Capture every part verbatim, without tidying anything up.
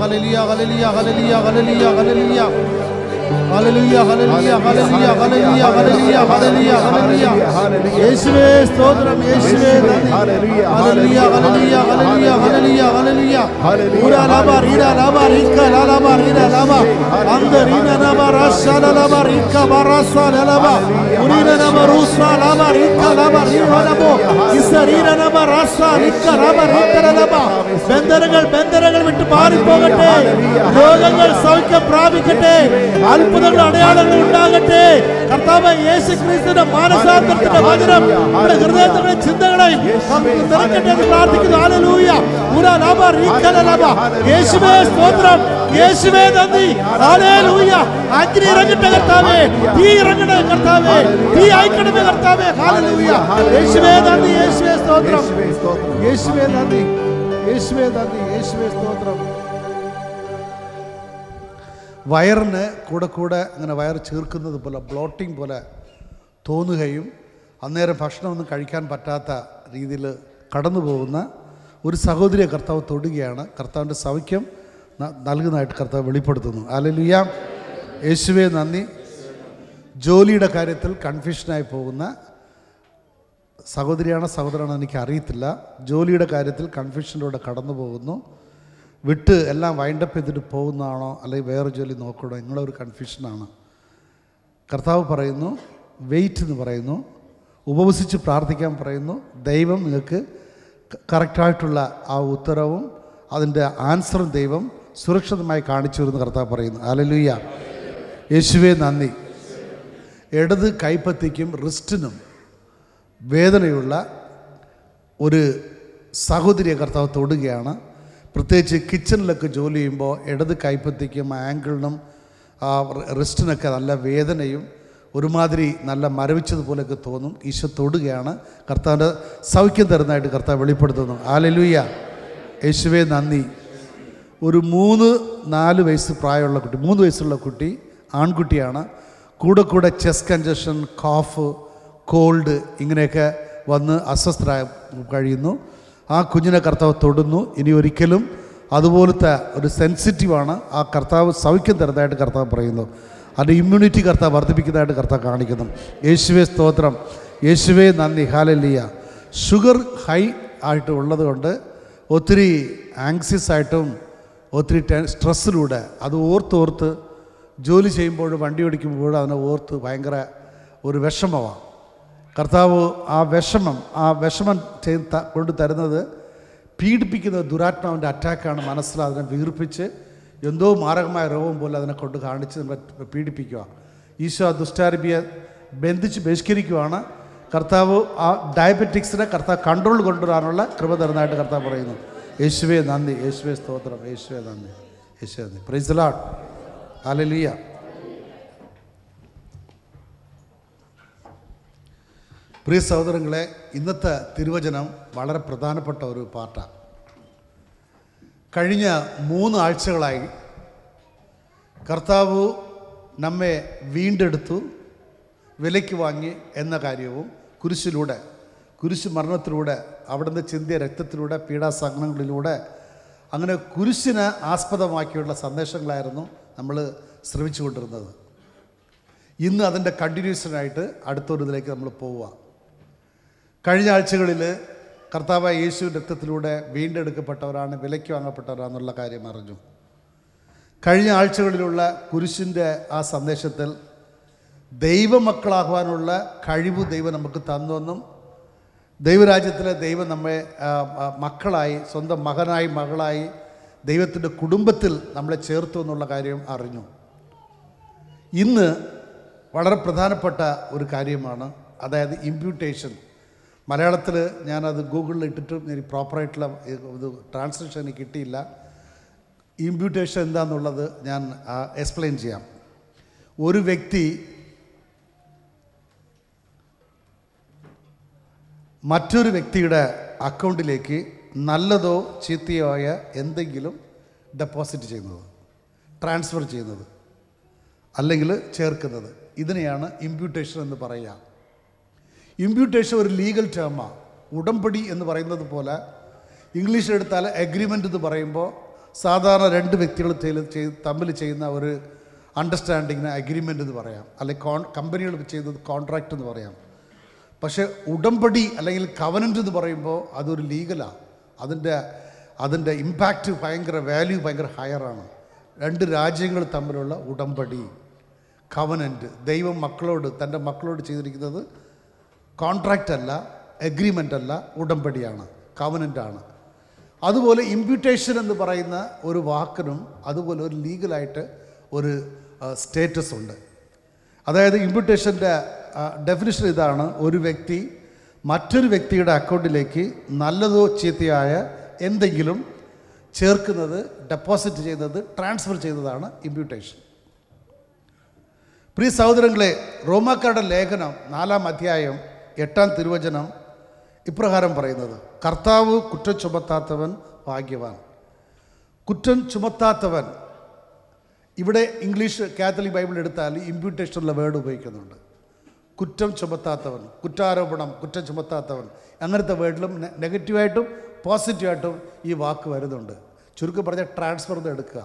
hallelujah, hallelujah, hallelujah, hallelujah, hallelujah. Hallelujah, hallelujah, hallelujah, hallelujah, hallelujah, hallelujah, hallelujah. യേശുവേ സ്തോത്രം, യേശുവേ നന്ദി. Hallelujah, hallelujah, hallelujah, hallelujah, hallelujah. Ura laba, rira laba, rika laba, rira laba. Anda rina laba, rasha laba, rika barasa laba. Urina laba, rusa laba, rika laba, rira labo. Isarina laba, rasa, rika laba, rika laba. ബന്ധനങ്ങൾ ബന്ധനങ്ങൾ വിട്ട് മാറിപ്പോകട്ടെ. രോഗങ്ങൾ സൗഖ്യം പ്രാപിക്കട്ടെ. അത്ഭുതങ്ങൾ അടയാളങ്ങൾ ഉണ്ടാകട്ടെ. കർത്താവ് യേശുക്രിസ്തുവിന്റെ മാനസാന്തരത്തിന്റെ വചനം നമ്മുടെ ഹൃദയത്തിലെ ചിന്തകളെയും നിറയ്ക്കട്ടെ എന്ന് പ്രാർത്ഥിക്കുന്നു. ഹല്ലേലൂയ. ഉര ലബ റിക്കല ലബ. യേശുവേ സ്തോത്രം, യേശുവേ നന്ദി. ഹല്ലേലൂയ. അഗ്നി ഇറങ്ങട്ടെ കർത്താവേ, തീ ഇറങ്ങട്ടെ കർത്താവേ, തീ അയക്കണമേ കർത്താവേ. ഹല്ലേലൂയ. യേശുവേ നന്ദി, യേശുവേ സ്തോത്രം, യേശുവേ നന്ദി, യേശുവേ നന്ദി, യേശുവേ സ്തോത്രം. വയറിന് കൂടെ കൂടെ അങ്ങനെ വയർ ചീർക്കുന്നത് പോലെ ബ്ലോട്ടിംഗ് പോലെ തോന്നുകയും അന്നേരം ഭക്ഷണമൊന്നും കഴിക്കാൻ പറ്റാത്ത രീതിയിൽ കടന്നു പോകുന്ന ഒരു സഹോദരിയെ കർത്താവ് തൊടുകയാണ്. കർത്താവിൻ്റെ സൗഖ്യം നൽകുന്നതായിട്ട് കർത്താവ് വെളിപ്പെടുത്തുന്നു. ഹല്ലേലൂയ. യേശുവേ നന്ദി. ജോലിയുടെ കാര്യത്തിൽ കൺഫ്യൂഷനായി പോകുന്ന സഹോദരിയാണോ സഹോദരനാണോ എനിക്ക് അറിയത്തില്ല. ജോലിയുടെ കാര്യത്തിൽ കൺഫ്യൂഷനിലൂടെ കടന്നു പോകുന്നു. വിട്ട് എല്ലാം വൈൻഡപ്പ് ചെയ്തിട്ട് പോകുന്നതാണോ അല്ലെങ്കിൽ വേറെ ജോലി നോക്കണോ നിങ്ങളെ ഒരു കൺഫ്യൂഷനാണ്. കർത്താവ് പറയുന്നു വെയിറ്റ് എന്ന് പറയുന്നു, ഉപവസിച്ച് പ്രാർത്ഥിക്കാൻ പറയുന്നു. ദൈവം നിങ്ങൾക്ക് കറക്റ്റായിട്ടുള്ള ആ ഉത്തരവും അതിൻ്റെ ആൻസറും ദൈവം സുരക്ഷിതമായി കാണിച്ചു വരുന്ന കർത്താവ് പറയുന്നു. ഹല്ലേലൂയ. യേശുവേ നന്ദി. ഇടത് കൈപ്പത്തിക്കും റിസ്റ്റിനും വേദനയുള്ള ഒരു സഹോദരിയെ കർത്താവ് തൊടുകയാണ്. പ്രത്യേകിച്ച് കിച്ചണിലൊക്കെ ജോലി ചെയ്യുമ്പോൾ ഇടത് കൈപ്പത്തിക്കും ആങ്കിളിനും റിസ്റ്റിനൊക്കെ നല്ല വേദനയും ഒരുമാതിരി നല്ല മരവിച്ചതുപോലെയൊക്കെ തോന്നും. ഈശോ തൊടുകയാണ്. കർത്താവിൻ്റെ സൗഖ്യം തരുന്നതായിട്ട് കർത്താവ് വെളിപ്പെടുത്തുന്നു. ഹല്ലേലൂയ. യേശുവേ നന്ദി. ഒരു മൂന്ന് നാല് വയസ്സ് പ്രായമുള്ള കുട്ടി, മൂന്ന് വയസ്സുള്ള കുട്ടി, ആൺകുട്ടിയാണ്. കൂടെ കൂടെ ചെസ്റ്റ് കൺജഷൻ, കോഫ്, കോൾഡ് ഇങ്ങനെയൊക്കെ വന്ന് അസ്വസ്ഥരായി കഴിയുന്നു. ആ കുഞ്ഞിനെ കർത്താവ് തൊടുന്നു. ഇനി ഒരിക്കലും അതുപോലത്തെ ഒരു സെൻസിറ്റീവാണ്. ആ കർത്താവ് സൗഖ്യം തരുന്നതായിട്ട് കർത്താവ് പറയുന്നു. അതിൻ്റെ ഇമ്മ്യൂണിറ്റി കർത്താവ് വർദ്ധിപ്പിക്കുന്നതായിട്ട് കർത്താവ് കാണിക്കുന്നു. യേശുവേ സ്തോത്രം, യേശുവേ നന്ദി. ഹല്ലേലൂയ. ഷുഗർ ഹൈ ആയിട്ട് ഉള്ളത് കൊണ്ട് ഒത്തിരി ആങ്സിയസ് ആയിട്ടും ഒത്തിരി സ്ട്രെസ്സിലൂടെ അത് ഓർത്തോർത്ത് ജോലി ചെയ്യുമ്പോഴും വണ്ടി ഓടിക്കുമ്പോഴും അതിനെ ഓർത്ത് ഭയങ്കര ഒരു വിഷമമാണ്. കർത്താവ് ആ വിഷമം ആ വിഷമം ചെയ്ത് കൊണ്ട് തരുന്നത് പീഡിപ്പിക്കുന്ന ദുരാത്മാവിൻ്റെ അറ്റാക്കാണ്. മനസ്സിൽ അതിനെ വീർപ്പിച്ച് എന്തോ മാരകമായ രോഗം പോലെ അതിനെ കൊണ്ട് കാണിച്ച് നമ്മളെ പീഡിപ്പിക്കുക. ഈശോ ദുഷ്ടാരൂപിയെ ബന്ധിച്ച് ബഹിഷ്കരിക്കുകയാണ്. കർത്താവ് ആ ഡയബറ്റിക്സിനെ കർത്താവ് കൺട്രോൾ കൊണ്ടുവരാനുള്ള കൃപ തരുന്നതായിട്ട് കർത്താവ് പറയുന്നു. യേശുവേ നന്ദി, യേശുവേ സ്തോത്രം, യേശുവേ നന്ദി, യേശുവേ നന്ദി. Praise the lord. ഹല്ലേലൂയ. പ്രിയ സഹോദരങ്ങളെ, ഇന്നത്തെ തിരുവചനം വളരെ പ്രധാനപ്പെട്ട ഒരു പാർട്ടാണ്. കഴിഞ്ഞ മൂന്ന് ആഴ്ചകളായി കർത്താവ് നമ്മെ വീണ്ടെടുത്തു, വിലയ്ക്ക് വാങ്ങി എന്ന കാര്യവും കുരിശിലൂടെ, കുരിശ് മരണത്തിലൂടെ, അവിടുന്ന് ചിന്തിയ രക്തത്തിലൂടെ, പീഡാസഹനങ്ങളിലൂടെ, അങ്ങനെ കുരിശിനെ ആസ്പദമാക്കിയുള്ള സന്ദേശങ്ങളായിരുന്നു നമ്മൾ ശ്രമിച്ചു കൊണ്ടിരുന്നത്. ഇന്ന് അതിൻ്റെ കണ്ടിന്യൂഷനായിട്ട് അടുത്തൊരു ഇതിലേക്ക് നമ്മൾ പോവുക. കഴിഞ്ഞ ആഴ്ചകളിൽ കർത്താവായ യേശു രക്തത്തിലൂടെ വീണ്ടെടുക്കപ്പെട്ടവരാണ്, വിലയ്ക്ക് വാങ്ങപ്പെട്ടവരാണെന്നുള്ള കാര്യം അറിഞ്ഞു. കഴിഞ്ഞ ആഴ്ചകളിലുള്ള കുരിശിൻ്റെ ആ സന്ദേശത്തിൽ ദൈവമക്കളാകുവാനുള്ള കഴിവ് ദൈവം നമുക്ക് തന്നുവെന്നും ദൈവരാജ്യത്തിലെ ദൈവം നമ്മെ മക്കളായി, സ്വന്തം മകനായി മകളായി ദൈവത്തിൻ്റെ കുടുംബത്തിൽ നമ്മളെ ചേർത്തു എന്നുള്ള കാര്യം അറിഞ്ഞു. ഇന്ന് വളരെ പ്രധാനപ്പെട്ട ഒരു കാര്യമാണ്, അതായത് ഇമ്പ്യൂട്ടേഷൻ. മലയാളത്തിൽ ഞാനത് ഗൂഗിളിൽ ഇട്ടിട്ട് എനിക്ക് പ്രോപ്പറായിട്ടുള്ള ഇത് ട്രാൻസ്ലേഷൻ എനിക്ക് കിട്ടിയില്ല. ഇമ്പ്യൂട്ടേഷൻ എന്താണെന്നുള്ളത് ഞാൻ എക്സ്പ്ലെയിൻ ചെയ്യാം. ഒരു വ്യക്തി മറ്റൊരു വ്യക്തിയുടെ അക്കൗണ്ടിലേക്ക് നല്ലതോ ചീത്തയോ ആയ എന്തെങ്കിലും ഡെപ്പോസിറ്റ് ചെയ്യുന്നത്, ട്രാൻസ്ഫർ ചെയ്യുന്നത്, അല്ലെങ്കിൽ ചേർക്കുന്നത്, ഇതിനെയാണ് ഇമ്പ്യൂട്ടേഷൻ എന്ന് പറയുക. ഇമ്പ്യൂട്ടേഷൻ ഒരു ലീഗൽ ടേമാണ്. ഉടമ്പടി എന്ന് പറയുന്നത് പോലെ ഇംഗ്ലീഷിൽ എടുത്താൽ എഗ്രിമെൻ്റ് എന്ന് പറയുമ്പോൾ സാധാരണ രണ്ട് വ്യക്തികൾ ചെയ്ത് തമ്മിൽ ചെയ്യുന്ന ഒരു അണ്ടർസ്റ്റാൻഡിങ്ങിന് അഗ്രിമെൻ്റ് എന്ന് പറയാം, അല്ലെങ്കിൽ കോൺ കമ്പനികൾ ചെയ്യുന്നത് കോൺട്രാക്റ്റ് എന്ന് പറയാം. പക്ഷേ ഉടമ്പടി അല്ലെങ്കിൽ കവനൻ്റ് എന്ന് പറയുമ്പോൾ അതൊരു ലീഗലാണ്. അതിൻ്റെ അതിൻ്റെ ഇമ്പാക്റ്റ് ഭയങ്കര, വാല്യൂ ഭയങ്കര ഹയറാണ്. രണ്ട് രാജ്യങ്ങൾ തമ്മിലുള്ള ഉടമ്പടി, കവനൻ്റ്, ദൈവം മക്കളോട് തൻ്റെ മക്കളോട് ചെയ്തിരിക്കുന്നത് കോൺട്രാക്റ്റ് അല്ല, എഗ്രിമെൻ്റ് അല്ല, ഉടമ്പടിയാണ്, കവനൻ്റാണ്. അതുപോലെ ഇമ്പ്യൂട്ടേഷൻ എന്ന് പറയുന്ന ഒരു വാക്കിനും അതുപോലെ ഒരു ലീഗലായിട്ട് ഒരു സ്റ്റേറ്റസ് ഉണ്ട്. അതായത് ഇമ്പ്യൂട്ടേഷൻ്റെ ഡെഫിനിഷൻ ഇതാണ്: ഒരു വ്യക്തി മറ്റൊരു വ്യക്തിയുടെ അക്കൗണ്ടിലേക്ക് നല്ലതോ ചീത്തയായ എന്തെങ്കിലും ചേർക്കുന്നത്, ഡെപ്പോസിറ്റ് ചെയ്യുന്നത്, ട്രാൻസ്ഫർ ചെയ്യുന്നതാണ് ഇമ്പ്യൂട്ടേഷൻ. പ്രിയ സഹോദരങ്ങളെ, റോമാക്കാരുടെ ലേഖനം നാലാം അധ്യായം എട്ടാം തിരുവചനം ഇപ്രകാരം പറയുന്നത്: കർത്താവ് കുറ്റം ചുമത്താത്തവൻ ഭാഗ്യവാൻ. കുറ്റം ചുമത്താത്തവൻ, ഇവിടെ ഇംഗ്ലീഷ് കാത്തലിക് ബൈബിൾ എടുത്താൽ ഇമ്പ്യൂട്ടേഷനുള്ള വേർഡ് ഉപയോഗിക്കുന്നുണ്ട്. കുറ്റം ചുമത്താത്തവൻ, കുറ്റാരോപണം, കുറ്റം ചുമത്താത്തവൻ, അങ്ങനത്തെ വേർഡിലും നെഗറ്റീവായിട്ടും പോസിറ്റീവായിട്ടും ഈ വാക്ക് വരുന്നുണ്ട്. ചുരുക്കം പറഞ്ഞാൽ ട്രാൻസ്ഫർ എന്ന് എടുക്കുക.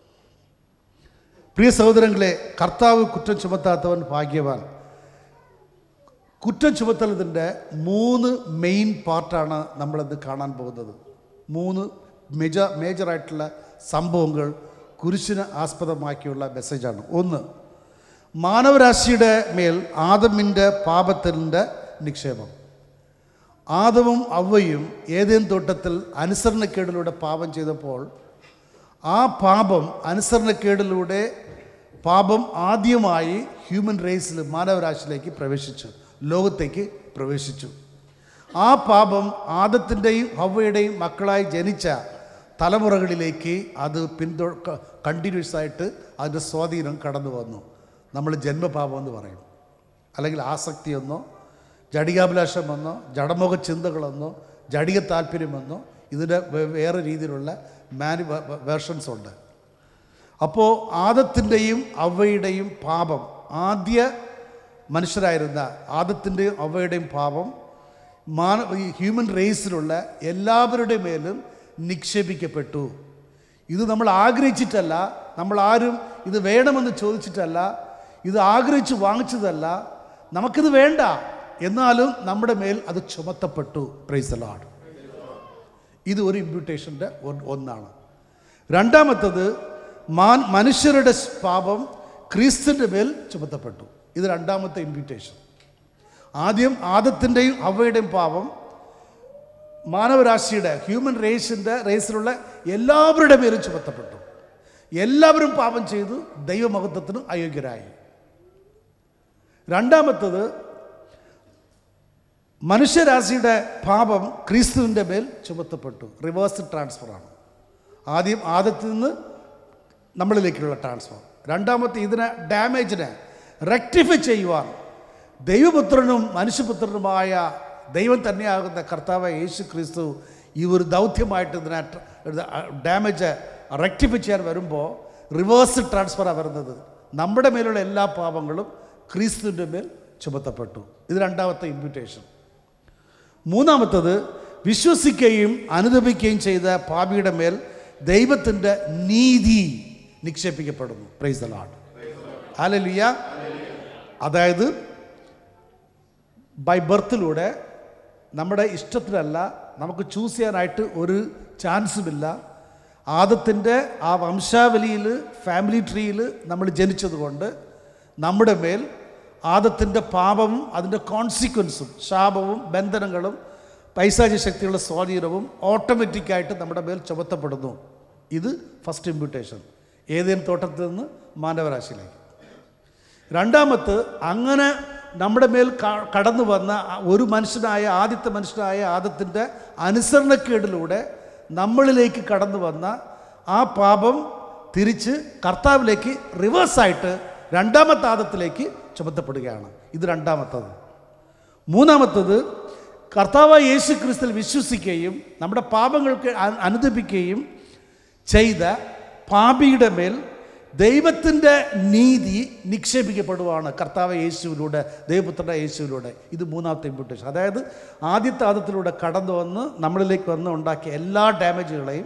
പ്രിയ സഹോദരങ്ങളെ, കർത്താവ് കുറ്റം ചുമത്താത്തവൻ ഭാഗ്യവാൻ. കുറ്റം ചുമത്തലിൻ്റെ മൂന്ന് മെയിൻ പാർട്ടാണ് നമ്മളത് കാണാൻ പോകുന്നത്. മൂന്ന് മേജർ മേജറായിട്ടുള്ള സംഭവങ്ങൾ കുരിശിനെ ആസ്പദമാക്കിയുള്ള മെസ്സേജാണ്. ഒന്ന്, മാനവരാശിയുടെ മേൽ ആദമിൻ്റെ പാപത്തിൻ്റെ നിക്ഷേപം. ആദവും അവ്വയും ഏദേൻ തോട്ടത്തിൽ അനുസരണക്കേടിലൂടെ പാപം ചെയ്തപ്പോൾ ആ പാപം, അനുസരണക്കേടിലൂടെ പാപം ആദ്യമായി ഹ്യൂമൻ റേസിൽ, മാനവരാശിയിലേക്ക് പ്രവേശിച്ചു, ലോകത്തേക്ക് പ്രവേശിച്ചു. ആ പാപം ആദത്തിൻ്റെയും ഹവ്വയുടെയും മക്കളായി ജനിച്ച തലമുറകളിലേക്ക് അത് പിന്തു കണ്ടിന്യൂസ് ആയിട്ട് അതിൻ്റെ സ്വാധീനം കടന്നു വന്നു. നമ്മൾ ജന്മപാപം എന്ന് പറയും, അല്ലെങ്കിൽ ആസക്തിയെന്നോ ജടികാഭിലാഷമെന്നോ ജഡമുഖ ചിന്തകളെന്നോ ജടിക താല്പര്യമെന്നോ ഇതിൻ്റെ വേറെ രീതിയിലുള്ള മാനി വേർഷൻസ് ഉണ്ട്. അപ്പോൾ ആദത്തിൻ്റെയും അവയുടെയും പാപം, ആദ്യ മനുഷ്യരായിരുന്ന ആദത്തിൻ്റെയും അവയുടെയും പാപം മാന ഈ ഹ്യൂമൻ റേസിലുള്ള എല്ലാവരുടെ മേലും നിക്ഷേപിക്കപ്പെട്ടു. ഇത് നമ്മൾ ആഗ്രഹിച്ചിട്ടല്ല, നമ്മൾ ആരും ഇത് വേണമെന്ന് ചോദിച്ചിട്ടല്ല, ഇത് ആഗ്രഹിച്ച് വാങ്ങിച്ചതല്ല, നമുക്കിത് വേണ്ട, എന്നാലും നമ്മുടെ മേൽ അത് ചുമത്തപ്പെട്ടു. Price the lord. ഇത് ഒരു ഇമ്പ്യൂട്ടേഷൻ്റെ ഒന്നാണ്. രണ്ടാമത്തത്, മാൻ മനുഷ്യരുടെ പാപം ക്രിസ്തുവിൻ്റെ മേൽ ചുമത്തപ്പെട്ടു. ഇത് രണ്ടാമത്തെ ഇമ്പ്യൂട്ടേഷൻ. ആദ്യം ആദത്തിൻ്റെയും ഹവ്വയുടെയും പാപം മാനവരാശിയുടെ, ഹ്യൂമൻ റേസിൻ്റെ റേസിലുള്ള എല്ലാവരുടെ മേലും ചുമത്തപ്പെട്ടു. എല്ലാവരും പാപം ചെയ്തു ദൈവമഹത്വത്തിന് അയോഗ്യരായി. രണ്ടാമത്തത്, മനുഷ്യരാശിയുടെ പാപം ക്രിസ്തുവിൻ്റെ മേൽ ചുമത്തപ്പെട്ടു. റിവേഴ്സ് ട്രാൻസ്ഫറാണ്. ആദ്യം ആദത്തിൽ നിന്ന് നമ്മളിലേക്കുള്ള ട്രാൻസ്ഫർ. രണ്ടാമത്തെ, ഇതിനെ ഡാമേജിനെ റെക്ടിഫൈ ചെയ്യുവാൻ ദൈവപുത്രനും മനുഷ്യപുത്രനുമായ ദൈവം തന്നെയാകുന്ന കർത്താവ് യേശു ക്രിസ്തു ഈ ഒരു ദൗത്യമായിട്ട് ഇതിനെ ഡാമേജ് റെക്ടിഫൈ ചെയ്യാൻ വരുമ്പോൾ റിവേഴ്സ് ട്രാൻസ്ഫറാണ് വരുന്നത്. നമ്മുടെ മേലുള്ള എല്ലാ പാപങ്ങളും ക്രിസ്തുവിൻ്റെ മേൽ ചുമത്തപ്പെട്ടു. ഇത് രണ്ടാമത്തെ ഇമ്പ്യൂട്ടേഷൻ. മൂന്നാമത്തത്, വിശ്വസിക്കുകയും അനുദപിക്കുകയും ചെയ്ത പാപിയുടെ മേൽ ദൈവത്തിൻ്റെ നീതി നിക്ഷേപിക്കപ്പെടുന്നു. Praise the lord. ഹല്ലേലൂയ. അതായത് ബൈ ബർത്തിലൂടെ നമ്മുടെ ഇഷ്ടത്തിലല്ല, നമുക്ക് ചൂസ് ചെയ്യാനായിട്ട് ഒരു ചാൻസുമില്ല. ആദത്തിൻ്റെ ആ വംശാവലിയിൽ, ഫാമിലി ട്രീയിൽ നമ്മൾ ജനിച്ചതുകൊണ്ട് നമ്മുടെ മേൽ ആദത്തിൻ്റെ പാപവും അതിൻ്റെ കോൺസിക്വൻസും, ശാപവും ബന്ധനങ്ങളും പൈശാചിക ശക്തികളുടെ സ്വാധീനവും ഓട്ടോമാറ്റിക്കായിട്ട് നമ്മുടെ മേൽ ചുമത്തപ്പെടുന്നു. ഇത് ഫസ്റ്റ് ഇമ്പ്യൂട്ടേഷൻ, ഏതേൻ തോട്ടത്തിൽ നിന്ന് മാനവരാശിയിലേക്ക്. രണ്ടാമത്തെ, അങ്ങനെ നമ്മുടെ മേൽ കടന്നു വന്ന ഒരു മനുഷ്യനായ, ആദ്യത്തെ മനുഷ്യനായ ആദത്തിൻ്റെ അനുസരണക്കേടിലൂടെ നമ്മളിലേക്ക് കടന്നു വന്ന ആ പാപം തിരിച്ച് കർത്താവിലേക്ക് റിവേഴ്സായിട്ട് രണ്ടാമത്തെ ആദത്തിലേക്ക് ചുമത്തപ്പെടുകയാണ്. ഇത് രണ്ടാമത്തത്. മൂന്നാമത്തത്, കർത്താവായ യേശു ക്രിസ്തുവിൽ വിശ്വസിക്കുകയും നമ്മുടെ പാപങ്ങൾക്ക് അനുദപിക്കുകയും ചെയ്ത പാപിയുടെ മേൽ ദൈവത്തിൻ്റെ നീതി നിക്ഷേപിക്കപ്പെടുവാണ് കർത്താവ് യേശുവിലൂടെ, ദൈവപുത്രൻ്റെ യേശുവിലൂടെ. ഇത് മൂന്നാമത്തെ ഇമ്പ്യൂട്ടേഷൻ. അതായത് ആദ്യത്തെ ആദത്തിലൂടെ കടന്നു വന്ന് നമ്മളിലേക്ക് വന്ന് ഉണ്ടാക്കിയ എല്ലാ ഡാമേജുകളെയും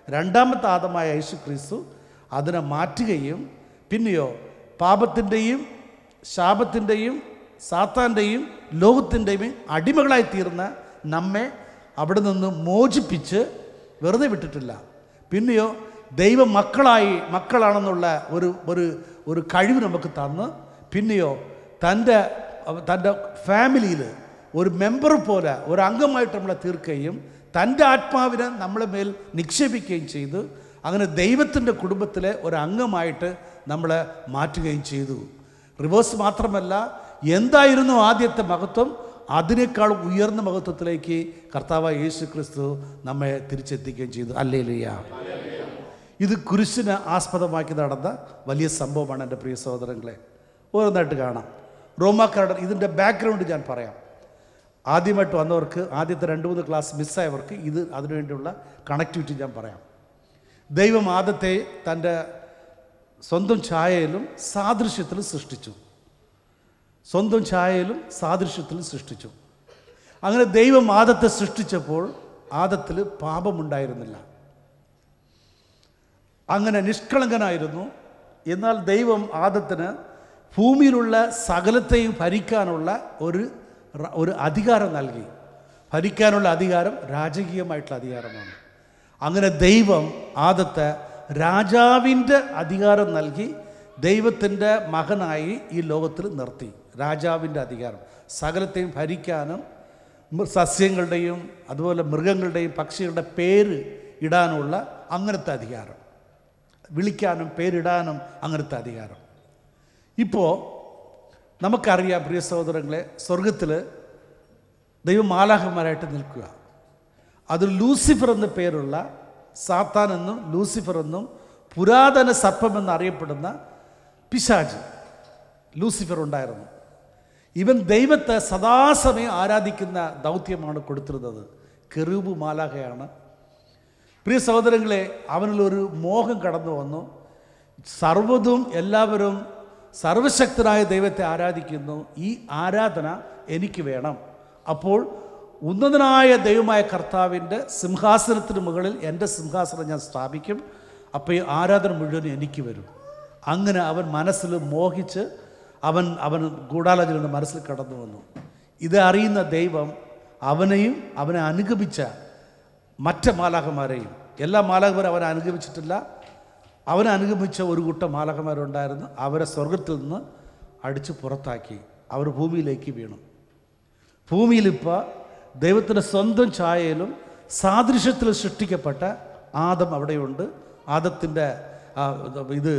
രണ്ടാമത്തെ ആദമായ യേശു ക്രിസ്തു അതിനെ മാറ്റുകയും പിന്നെയോ പാപത്തിൻ്റെയും ശാപത്തിൻ്റെയും സാത്താൻ്റെയും ലോകത്തിൻ്റെയും അടിമകളായി തീർന്ന നമ്മെ അവിടെ നിന്ന് മോചിപ്പിച്ച് വെറുതെ വിട്ടിട്ടില്ല. പിന്നെയോ ദൈവ മക്കളായി മക്കളാണെന്നുള്ള ഒരു ഒരു ഒരു കഴിവ് നമുക്ക് തന്ന് പിന്നെയോ തൻ്റെ തൻ്റെ ഫാമിലിയിൽ ഒരു മെമ്പർ പോലെ ഒരു അംഗമായിട്ട് നമ്മളെ തീർക്കുകയും തൻ്റെ ആത്മാവിനെ നമ്മളെ മേൽ നിക്ഷേപിക്കുകയും ചെയ്തു. അങ്ങനെ ദൈവത്തിൻ്റെ കുടുംബത്തിലെ ഒരു അംഗമായിട്ട് നമ്മളെ മാറ്റുകയും ചെയ്തു. റിവേഴ്സ് മാത്രമല്ല, എന്തായിരുന്നു ആദ്യത്തെ മഹത്വം, അതിനേക്കാൾ ഉയർന്ന മഹത്വത്തിലേക്ക് കർത്താവായ യേശു ക്രിസ്തു നമ്മെ തിരിച്ചെത്തിക്കുകയും ചെയ്തു. ഹല്ലേലൂയ. ഇത് കുരിശിനെ ആസ്പദമാക്കി നടന്ന വലിയ സംഭവമാണ് എൻ്റെ പ്രിയ സഹോദരങ്ങളെ. ഓരോന്നായിട്ട് കാണാം. റോമാക്കാരുടെ ഇതിൻ്റെ ബാക്ക്ഗ്രൗണ്ട് ഞാൻ പറയാം. ആദ്യമായിട്ട് വന്നവർക്ക്, ആദ്യത്തെ രണ്ട് മൂന്ന് ക്ലാസ് മിസ്സായവർക്ക് ഇത് അതിനുവേണ്ടിയുള്ള കണക്ടിവിറ്റി ഞാൻ പറയാം. ദൈവം ആദത്തെ തൻ്റെ സ്വന്തം ഛായയിലും സാദൃശ്യത്തിലും സൃഷ്ടിച്ചു. സ്വന്തം ഛായയിലും സാദൃശ്യത്തിലും സൃഷ്ടിച്ചു. അങ്ങനെ ദൈവം ആദത്തെ സൃഷ്ടിച്ചപ്പോൾ ആദത്തിൽ പാപമുണ്ടായിരുന്നില്ല. അങ്ങനെ നിഷ്കളങ്കനായിരുന്നു. എന്നാൽ ദൈവം ആദത്തിന് ഭൂമിയിലുള്ള സകലത്തെയും ഭരിക്കാനുള്ള ഒരു ഒരു അധികാരം നൽകി. ഭരിക്കാനുള്ള അധികാരം രാജകീയമായിട്ടുള്ള അധികാരമാണ്. അങ്ങനെ ദൈവം ആദത്തെ രാജാവിൻ്റെ അധികാരം നൽകി ദൈവത്തിൻ്റെ മകനായി ഈ ലോകത്തിൽ നിർത്തി. രാജാവിൻ്റെ അധികാരം, സകലത്തെയും ഭരിക്കാനും സസ്യങ്ങളുടെയും അതുപോലെ മൃഗങ്ങളുടെയും പക്ഷികളുടെ പേര് ഇടാനുള്ള അങ്ങനത്തെ അധികാരം, വിളിക്കാനും പേരിടാനും അങ്ങനത്തെ അധികാരം. ഇപ്പോൾ നമുക്കറിയാം പ്രിയ സഹോദരങ്ങളെ, സ്വർഗത്തിൽ ദൈവം മാലാഖമാരായിട്ട് നിൽക്കുക. അത് ലൂസിഫർ എന്ന പേരുള്ള സാത്താൻ എന്നും ലൂസിഫർ എന്നും പുരാതന സർപ്പമെന്ന് അറിയപ്പെടുന്ന പിശാച് ലൂസിഫർ ഉണ്ടായിരുന്നു. ഇവൻ ദൈവത്തെ സദാസമയം ആരാധിക്കുന്ന ദൗത്യമാണ് കൊടുത്തിരുന്നത്. കെറൂബ് മാലാഖയാണ്. പ്രിയ സഹോദരങ്ങളെ, അവനിലൊരു മോഹം കടന്നു വന്നു. സർവ്വതും എല്ലാവരും സർവശക്തനായ ദൈവത്തെ ആരാധിക്കുന്നു, ഈ ആരാധന എനിക്ക് വേണം. അപ്പോൾ ഉന്നതനായ ദൈവമായ കർത്താവിൻ്റെ സിംഹാസനത്തിന് മുകളിൽ എൻ്റെ സിംഹാസനം ഞാൻ സ്ഥാപിക്കും. അപ്പോൾ ഈ ആരാധന മുഴുവൻ എനിക്ക് വരും. അങ്ങനെ അവൻ മനസ്സിൽ മോഹിച്ച് അവൻ അവൻ ഗൂഢാലോചനയുടെ മനസ്സിൽ കടന്നു വന്നു. ഇത് അറിയുന്ന ദൈവം അവനെയും അവനെ അനുഗമിച്ച മറ്റ് മാലാഖമാരെയും, എല്ലാ മാലാഖമാരും അവനെ അനുഗമിച്ചിട്ടില്ല, അവനെ അനുഗമിച്ച ഒരു കൂട്ടം മാലാഖമാരുണ്ടായിരുന്നു. അവരെ സ്വർഗത്തിൽ നിന്ന് അടിച്ച് പുറത്താക്കി. അവർ ഭൂമിയിലേക്ക് വീണു. ഭൂമിയിലിപ്പോൾ ദൈവത്തിൻ്റെ സ്വന്തം ഛായയിലും സാദൃശ്യത്തിലും സൃഷ്ടിക്കപ്പെട്ട ആദം അവിടെയുണ്ട്. ആദത്തിൻ്റെ ഇത്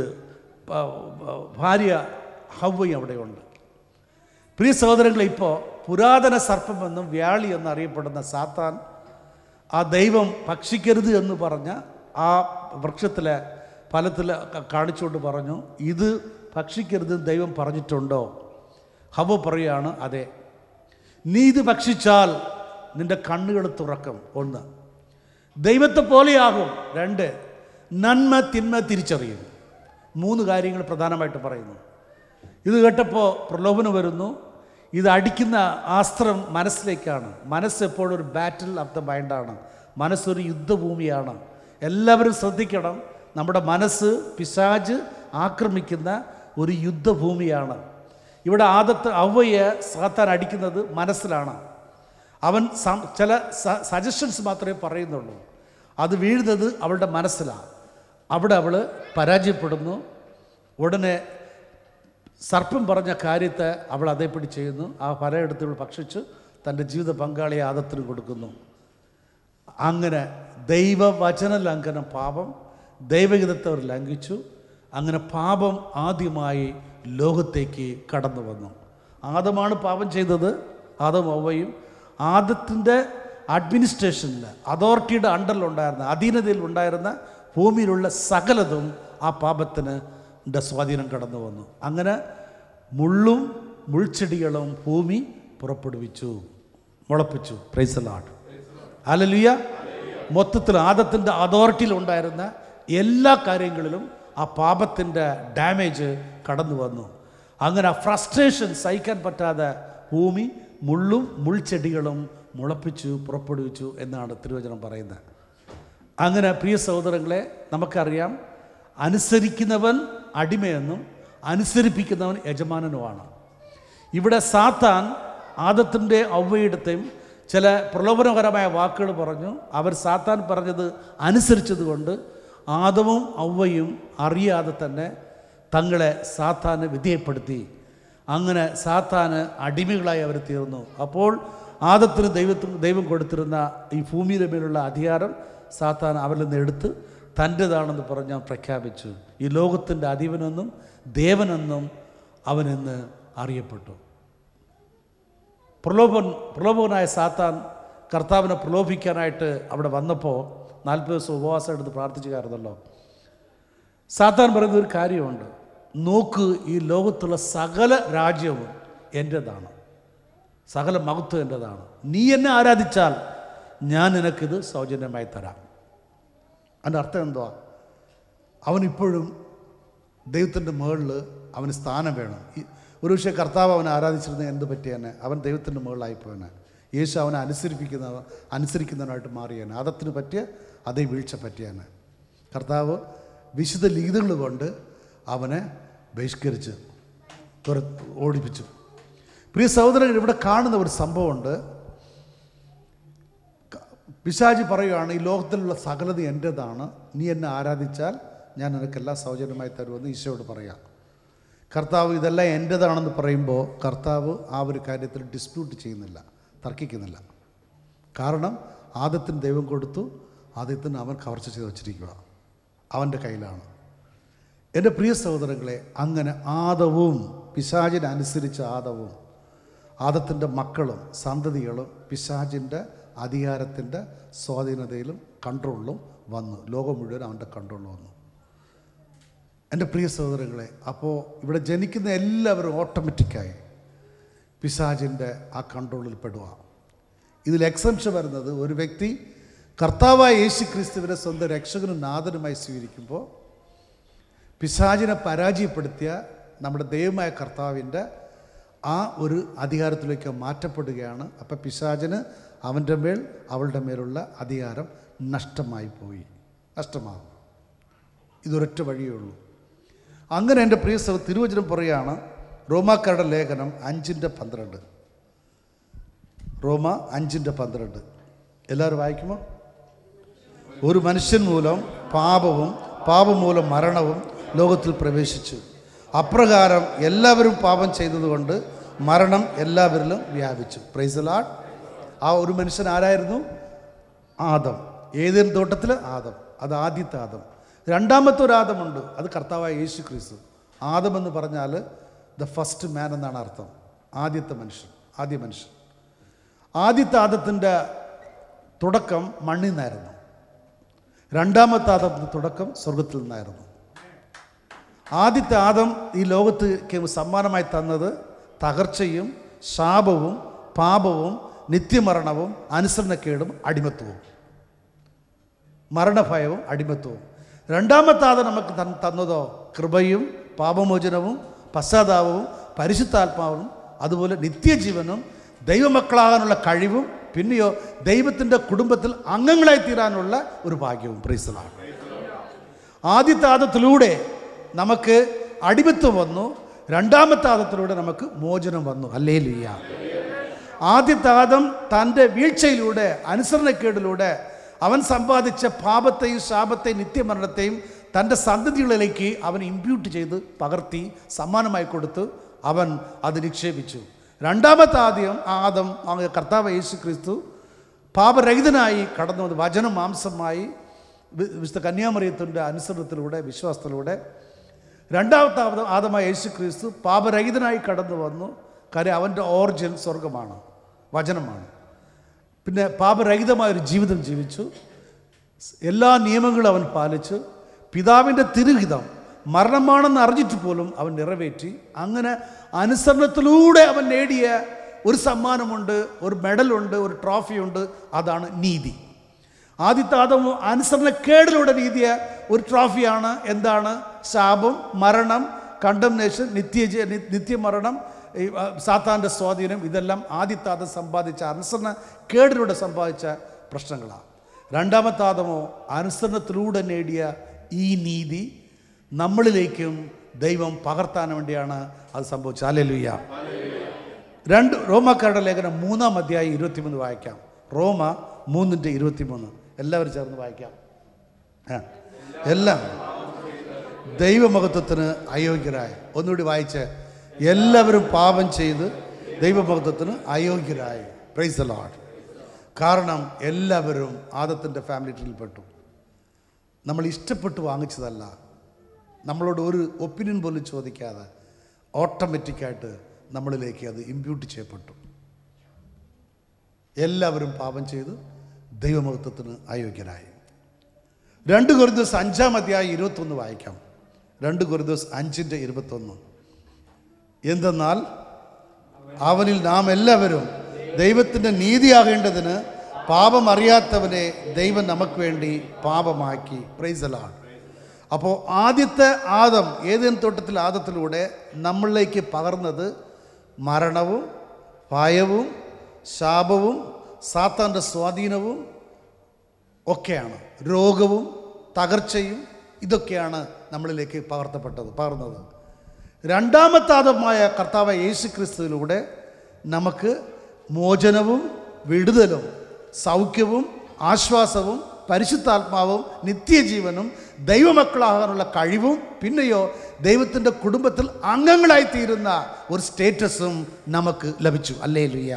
ഭാര്യ ഹവ്വയും അവിടെയുണ്ട്. പ്രിയ സഹോദരങ്ങളെ, ഇപ്പോൾ പുരാതന സർപ്പമെന്നും വ്യാളി എന്നറിയപ്പെടുന്ന സാത്താൻ ആ ദൈവം ഭക്ഷിക്കരുത് എന്ന് പറഞ്ഞ ആ വൃക്ഷത്തിലെ ഫലത്തിൽ കാണിച്ചുകൊണ്ട് പറഞ്ഞു, ഇത് ഭക്ഷിക്കരുത് ദൈവം പറഞ്ഞിട്ടുണ്ടോ? ഹവ്വ പറയുകയാണ്, അതെ. നീ ഇത് ഭക്ഷിച്ചാൽ നിൻ്റെ കണ്ണുകൾ തുറക്കും. ഒന്ന്, ദൈവത്തെ പോലെയാകും. രണ്ട്, നന്മ തിന്മ തിരിച്ചറിയും. മൂന്ന് കാര്യങ്ങൾ പ്രധാനമായിട്ട് പറയുന്നു. ഇത് കേട്ടപ്പോൾ പ്രലോഭനം വരുന്നു. ഇത് അടിക്കുന്ന ആസ്ത്രം മനസ്സിലേക്കാണ്. മനസ്സ് എപ്പോഴും ഒരു ബാറ്റിൽ ഓഫ് ദ മൈൻഡാണ്. മനസ്സൊരു യുദ്ധഭൂമിയാണ്. എല്ലാവരും ശ്രദ്ധിക്കണം. നമ്മുടെ മനസ്സ് പിശാച് ആക്രമിക്കുന്ന ഒരു യുദ്ധഭൂമിയാണ്. ഇവിടെ ആദത്തെ ഹവ്വയെ സാത്താൻ അടിക്കുന്നത് മനസ്സിലാണ്. അവൻ ചില സജഷൻസ് മാത്രമേ പറയുന്നുള്ളൂ. അത് വീഴുന്നത് അവളുടെ മനസ്സിലാണ്. അവിടെ അവൾ പരാജയപ്പെടുന്നു. ഉടനെ സർപ്പം പറഞ്ഞ കാര്യത്തെ അവൾ അതേപടി ചെയ്യുന്നു. ആ ഫലമെടുത്ത് ഇവൾ ഭക്ഷിച്ച് തൻ്റെ ജീവിത പങ്കാളിയെ ആദത്തിന് കൊടുക്കുന്നു. അങ്ങനെ ദൈവവചന ലംഘനം പാപം, ദൈവഹിതത്തെ അവർ ലംഘിച്ചു. അങ്ങനെ പാപം ആദ്യമായി ലോകത്തേക്ക് കടന്നു വന്നു. ആദമാണ് പാപം ചെയ്തത്. ആദം ഹവ്വയും ആദത്തിൻ്റെ അഡ്മിനിസ്ട്രേഷനിൽ, അതോറിറ്റിയുടെ അണ്ടറിലുണ്ടായിരുന്ന, അധീനതയിൽ ഉണ്ടായിരുന്ന ഭൂമിയിലുള്ള സകലതും ആ പാപത്തിന് സ്വാധീനം കടന്നു വന്നു. അങ്ങനെ മുള്ളും മുൾച്ചെടികളും ഭൂമി പുറപ്പെടുവിച്ചു, മുളപ്പിച്ചു. Praise the lord. ഹല്ലേലൂയ. മൊത്തത്തിൽ ആദത്തിൻ്റെ അതോറിറ്റിയിൽ ഉണ്ടായിരുന്ന എല്ലാ കാര്യങ്ങളിലും ആ പാപത്തിൻ്റെ ഡാമേജ് കടന്നു വന്നു. അങ്ങനെ ആ ഫ്രസ്ട്രേഷൻ സഹിക്കാൻ പറ്റാതെ ഭൂമി മുള്ളും മുൾച്ചെടികളും മുളപ്പിച്ചു പുറപ്പെടുവിച്ചു എന്നാണ് തിരുവചനം പറയുന്നത്. അങ്ങനെ പ്രിയ സഹോദരങ്ങളെ, നമുക്കറിയാം അനുസരിക്കുന്നവൻ അടിമയെന്നും അനുസരിപ്പിക്കുന്നവൻ യജമാനനുമാണ്. ഇവിടെ സാത്താൻ ആദത്തിൻ്റെ ഔവയുടെയും ചില പ്രലോഭനകരമായ വാക്കുകൾ പറഞ്ഞു. അവർ സാത്താൻ പറഞ്ഞത് അനുസരിച്ചതുകൊണ്ട് ആദവും ഔവയും അറിയാതെ തന്നെ തങ്ങളെ സാത്താന് വിധേയപ്പെടുത്തി. അങ്ങനെ സാത്താന് അടിമകളായി അവർ തീർന്നു. അപ്പോൾ ആദത്തിന് ദൈവത്തിന് ദൈവം കൊടുത്തിരുന്ന ഈ ഭൂമിയുടെ മേലുള്ള അധികാരം സാത്താൻ അവരിൽ നിന്ന് എടുത്ത് തൻ്റെതാണെന്ന് പറഞ്ഞ് പ്രഖ്യാപിച്ചു. ഈ ലോകത്തിൻ്റെ അധിപനെന്നും ദേവനെന്നും അവനെന്ന് അറിയപ്പെട്ടു. പ്രലോഭൻ പ്രലോഭനായ സാത്താൻ കർത്താവിനെ പ്രലോഭിക്കാനായിട്ട് അവിടെ വന്നപ്പോൾ നാൽപ്പത് ദിവസം ഉപവാസം എടുത്ത് പ്രാർത്ഥിച്ചുകാരുന്നല്ലോ. സാത്താൻ പറയുന്ന ഒരു കാര്യമുണ്ട്, നോക്ക്, ഈ ലോകത്തുള്ള സകല രാജ്യവും എൻ്റേതാണ്, സകല മഹത്വം എൻ്റേതാണ്. നീ എന്നെ ആരാധിച്ചാൽ ഞാൻ നിനക്കിത് സൗജന്യമായി തരാം. അതിൻ്റെ അർത്ഥം എന്തുവാ? അവനിപ്പോഴും ദൈവത്തിൻ്റെ മുകളിൽ അവന് സ്ഥാനം വേണം. ഈ ഒരു പക്ഷേ കർത്താവ് അവനെ ആരാധിച്ചിരുന്ന എന്ത് പറ്റിയെന്നെ? അവൻ ദൈവത്തിൻ്റെ മുകളിലായിപ്പോയനെ. യേശു അവനെ അനുസരിപ്പിക്കുന്ന അനുസരിക്കുന്നവനായിട്ട് മാറിയേനെ. ആദത്തിന് പറ്റിയ അതേ വീഴ്ച പറ്റിയേനെ. കർത്താവ് വിശുദ്ധ ലിഖിതങ്ങൾ കൊണ്ട് അവനെ ബഹിഷ്കരിച്ച് തുര ഓടിപ്പിച്ചു. പ്രിയ സഹോദരൻ, ഇവിടെ കാണുന്ന ഒരു സംഭവമുണ്ട്. പിശാചി പറയുകയാണ്, ഈ ലോകത്തിലുള്ള സകലത എൻ്റേതാണ്, നീ എന്നെ ആരാധിച്ചാൽ ഞാൻ നിനക്കെല്ലാം സൗജന്യമായി തരുമെന്ന് ഈശോയോട് പറയാം. കർത്താവ് ഇതെല്ലാം എൻ്റേതാണെന്ന് പറയുമ്പോൾ കർത്താവ് ആ ഒരു കാര്യത്തിൽ ഡിസ്പ്യൂട്ട് ചെയ്യുന്നില്ല, തർക്കിക്കുന്നില്ല. കാരണം ആദത്തിന് ദൈവം കൊടുത്തു, ആദ്യത്തിന് അവൻ കവർച്ച ചെയ്ത് വച്ചിരിക്കുക, അവൻ്റെ കയ്യിലാണ്. എൻ്റെ പ്രിയ സഹോദരങ്ങളെ, അങ്ങനെ ആദവും പിശാചിനെ അനുസരിച്ച ആദവും ആദത്തിൻ്റെ മക്കളും സന്തതികളും പിശാചിൻ്റെ അധികാരത്തിൻ്റെ സ്വാധീനതയിലും കൺട്രോളിലും വന്നു. ലോകം മുഴുവൻ അവൻ്റെ കൺട്രോളിൽ വന്നു. എൻ്റെ പ്രിയ സഹോദരങ്ങളെ, അപ്പോൾ ഇവിടെ ജനിക്കുന്ന എല്ലാവരും ഓട്ടോമാറ്റിക്കായി പിശാചിൻ്റെ ആ കൺട്രോളിൽ പെടുക. ഇതിൽ എക്സംഷൻ വരുന്നത്, ഒരു വ്യക്തി കർത്താവായ യേശു ക്രിസ്തുവിനെ സ്വന്തം രക്ഷകനും നാഥനുമായി സ്വീകരിക്കുമ്പോൾ പിശാചിനെ പരാജയപ്പെടുത്തിയ നമ്മുടെ ദൈവമായ കർത്താവിൻ്റെ ആ ഒരു അധികാരത്തിലേക്ക് മാറ്റപ്പെടുകയാണ്. അപ്പം പിശാചിന് അവൻ്റെ മേൽ അവളുടെ മേലുള്ള അധികാരം നഷ്ടമായി പോയി, നഷ്ടമാകും. ഇതൊരൊറ്റ വഴിയേ ഉള്ളൂ. അങ്ങനെ എൻ്റെ പ്രിയ സഹോദരൻ, തിരുവചനം പറയുകയാണ്, റോമാക്കാരുടെ ലേഖനം അഞ്ചിൻ്റെ പന്ത്രണ്ട് റോമ അഞ്ചിൻ്റെ പന്ത്രണ്ട് എല്ലാവരും വായിക്കുമോ? ഒരു മനുഷ്യൻ മൂലം പാപവും പാപം മൂലം മരണവും ലോകത്തിൽ പ്രവേശിച്ചു. അപ്രകാരം എല്ലാവരും പാപം ചെയ്തതുകൊണ്ട് മരണം എല്ലാവരിലും വ്യാപിച്ചു. Praise the lord. ആ ഒരു മനുഷ്യൻ ആരായിരുന്നു? ആദം. ഏതേൻ തോട്ടത്തിൽ ആദം, അത് ആദ്യത്തെ ആദം. രണ്ടാമത്തെ ഒരു ആദമുണ്ട്, അത് കർത്താവായ യേശു ക്രിസ്തു. ആദം എന്ന് പറഞ്ഞാൽ ദ ഫസ്റ്റ് മാൻ എന്നാണ് അർത്ഥം, ആദ്യത്തെ മനുഷ്യൻ, ആദ്യ മനുഷ്യൻ. ആദ്യത്തെ ആദത്തിൻ്റെ തുടക്കം മണ്ണിൽ നിന്നായിരുന്നു. രണ്ടാമത്തെ ആദത്തിൻ്റെ തുടക്കം സ്വർഗത്തിൽ നിന്നായിരുന്നു. ആദ്യത്തെ ആദം ഈ ലോകത്ത് സമ്മാനമായി തന്നത് തകർച്ചയും ശാപവും പാപവും നിത്യമരണവും അനുസരണക്കേടും അടിമത്വവും, മരണഭയവും അടിമത്വവും. രണ്ടാമത്തെ ആദം നമുക്ക് തന്നതോ കൃപയും പാപമോചനവും പശ്ചാത്താപവും പരിശുദ്ധാത്മാവും അതുപോലെ നിത്യജീവനും ദൈവമക്കളാകാനുള്ള കഴിവും പിന്നെയോ ദൈവത്തിൻ്റെ കുടുംബത്തിൽ അംഗങ്ങളായി തീരാനുള്ള ഒരു ഭാഗ്യവും. Praise the lord. ആദ്യത്തെ ആദത്തിലൂടെ നമുക്ക് അടിമത്വം വന്നു, രണ്ടാമത്തെ ആദത്തിലൂടെ നമുക്ക് മോചനം വന്നു. ഹല്ലേലൂയ. ആദ്യത്തെ ആദം തൻ്റെ വീഴ്ചയിലൂടെ അനുസരണക്കേടിലൂടെ അവൻ സമ്പാദിച്ച പാപത്തെയും ശാപത്തെയും നിത്യമരണത്തെയും തൻ്റെ സന്തതികളിലേക്ക് അവൻ ഇമ്പ്യൂട്ട് ചെയ്ത് പകർത്തി സമ്മാനമായി കൊടുത്ത് അവൻ അത് നിക്ഷേപിച്ചു. രണ്ടാമത്തെ ആദ്യം ആദം കർത്താവ് യേശു ക്രിസ്തു പാപരഹിതനായി കടന്നു വന്ന് വചനം മാംസമായി വിശുദ്ധ കന്യാമറിയത്തിൻ്റെ അനുസരണത്തിലൂടെ വിശ്വാസത്തിലൂടെ രണ്ടാമത്തെ ആദമായ യേശു ക്രിസ്തു പാപരഹിതനായി കടന്നു വന്നു. കാര്യം അവൻ്റെ ഓറിജിൻ സ്വർഗമാണ്, വചനമാണ്. പിന്നെ പാപരഹിതമായൊരു ജീവിതം ജീവിച്ചു, എല്ലാ നിയമങ്ങളും അവൻ പാലിച്ചു, പിതാവിൻ്റെ തിരുഹിതം മരണമാണെന്ന് അറിഞ്ഞിട്ട് പോലും അവൻ നിറവേറ്റി. അങ്ങനെ അനുസരണത്തിലൂടെ അവൻ നേടിയ ഒരു സമ്മാനമുണ്ട്, ഒരു മെഡലുണ്ട്, ഒരു ട്രോഫിയുണ്ട്, അതാണ് നീതി. ആദ്യത്തെ ആദം അനുസരണക്കേടിലൂടെ നേടിയ ഒരു ട്രോഫിയാണ് എന്താണ്? ശാപം, മരണം, കണ്ടംനേഷൻ, നിത്യ നിത്യമരണം, സാത്താൻ്റെ സ്വാധീനം. ഇതെല്ലാം ആദ്യത്തെ ആദം സമ്പാദിച്ച അനുസരണക്കേടിലൂടെ സമ്പാദിച്ച പ്രശ്നങ്ങളാണ്. രണ്ടാമത്തെ ആദമോ അനുസരണത്തിലൂടെ നേടിയ ഈ നീതി നമ്മളിലേക്കും ദൈവം പകർത്താൻ വേണ്ടിയാണ് അത് സംഭവിച്ചത്. ഹല്ലേലൂയ. രണ്ട് റോമാക്കാരുടെ ലേഖനം മൂന്നാം അധ്യായം ഇരുപത്തിമൂന്ന് വായിക്കാം. റോമ മൂന്നിൻ്റെ ഇരുപത്തിമൂന്ന് എല്ലാവരും ചേർന്ന് വായിക്കാം. എല്ലാം ദൈവമഹത്വത്തിന് അയോഗ്യരായ, ഒന്നുകൂടി വായിച്ച്, എല്ലാവരും പാപം ചെയ്ത് ദൈവമഹത്വത്തിന് അയോഗ്യരായ. Praise the lord. കാരണം എല്ലാവരും ആദത്തിൻ്റെ ഫാമിലി ട്രീയിൽപ്പെട്ടു. നമ്മൾ ഇഷ്ടപ്പെട്ട് വാങ്ങിച്ചതല്ല, നമ്മളോട് ഒരു ഒപ്പീനിയൻ പോലും ചോദിക്കാതെ ഓട്ടോമാറ്റിക്കായിട്ട് നമ്മളിലേക്ക് അത് ഇമ്പ്യൂട്ട് ചെയ്യപ്പെട്ടു. എല്ലാവരും പാപം ചെയ്ത് ദൈവമഹത്വത്തിന് അയോഗ്യരായി. രണ്ട് കൊരിന്ത്യസ് അഞ്ചാം അധ്യായം ഇരുപത്തൊന്ന് വായിക്കാം. രണ്ട് കൊരിന്ത്യസ് അഞ്ചിൻ്റെ ഇരുപത്തൊന്ന്. എന്തെന്നാൽ അവനിൽ നാം എല്ലാവരും ദൈവത്തിൻ്റെ നീതിയാകേണ്ടതിന് പാപം അറിയാത്തവനെ ദൈവം നമുക്ക് വേണ്ടി പാപമാക്കി. Price the Lord. അപ്പോൾ ആദ്യത്തെ ആദം ഏദെൻ തോട്ടത്തിൽ ആദത്തിലൂടെ നമ്മളിലേക്ക് പകർന്നത് മരണവും ഭയവും ശാപവും സാത്താൻ്റെ സ്വാധീനവും ഒക്കെയാണ്. രോഗവും തകർച്ചയും ഇതൊക്കെയാണ് നമ്മളിലേക്ക് പകർത്തപ്പെട്ടത് പകർന്നത്. രണ്ടാമത്തെ ആദമായ കർത്താവ് യേശു ക്രിസ്തുവിലൂടെ നമുക്ക് മോചനവും വിടുതലും സൗഖ്യവും ആശ്വാസവും പരിശുദ്ധാത്മാവും നിത്യജീവനും ദൈവമക്കളാകാനുള്ള കഴിവും പിന്നെയോ ദൈവത്തിൻ്റെ കുടുംബത്തിൽ അംഗങ്ങളായിത്തീരുന്ന ഒരു സ്റ്റേറ്റസും നമുക്ക് ലഭിച്ചു. ഹല്ലേലൂയ.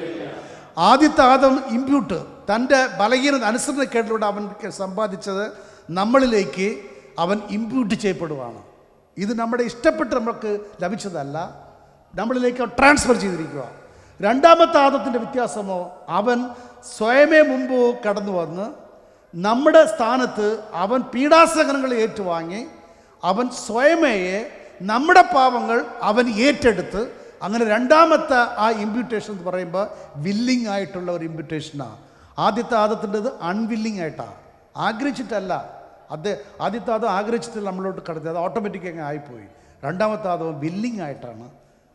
ആദ്യത്തെ ആദം ഇമ്പ്യൂട്ട് തൻ്റെ ബലഹീനത അനുസരണക്കേടിലൂടെ അവൻ സമ്പാദിച്ചത് നമ്മളിലേക്ക് അവൻ ഇമ്പ്യൂട്ട് ചെയ്യപ്പെടുവാണ്. ഇത് നമ്മുടെ ഇഷ്ടപ്പെട്ട് നമുക്ക് ലഭിച്ചതല്ല, നമ്മളിലേക്ക് ട്രാൻസ്ഫർ ചെയ്തിരിക്കുക. രണ്ടാമത്തെ ആദത്തിൻ്റെ വ്യത്യാസമോ, അവൻ സ്വയമേ മുമ്പ് കടന്നു വന്ന് നമ്മുടെ സ്ഥാനത്ത് അവൻ പീഡാസഹനങ്ങൾ ഏറ്റുവാങ്ങി അവൻ സ്വയമേയെ നമ്മുടെ പാപങ്ങൾ അവൻ ഏറ്റെടുത്ത്, അങ്ങനെ രണ്ടാമത്തെ ആ ഇമ്പ്യൂട്ടേഷൻ എന്ന് പറയുമ്പോൾ വില്ലിങ് ആയിട്ടുള്ള ഒരു ഇമ്പ്യൂട്ടേഷനാണ്. ആദ്യത്തെ ആദത്തിൻ്റെത് അൺവില്ലിങ് ആയിട്ടാണ്, ആഗ്രഹിച്ചിട്ടല്ല. അത് ആദ്യത്തെ ആദം ആഗ്രഹിച്ചിട്ട് നമ്മളോട്ട് കടത്തി, അത് ഓട്ടോമാറ്റിക് അങ്ങ് ആയിപ്പോയി. രണ്ടാമത്തെ ആദം വില്ലിങ് ആയിട്ടാണ്,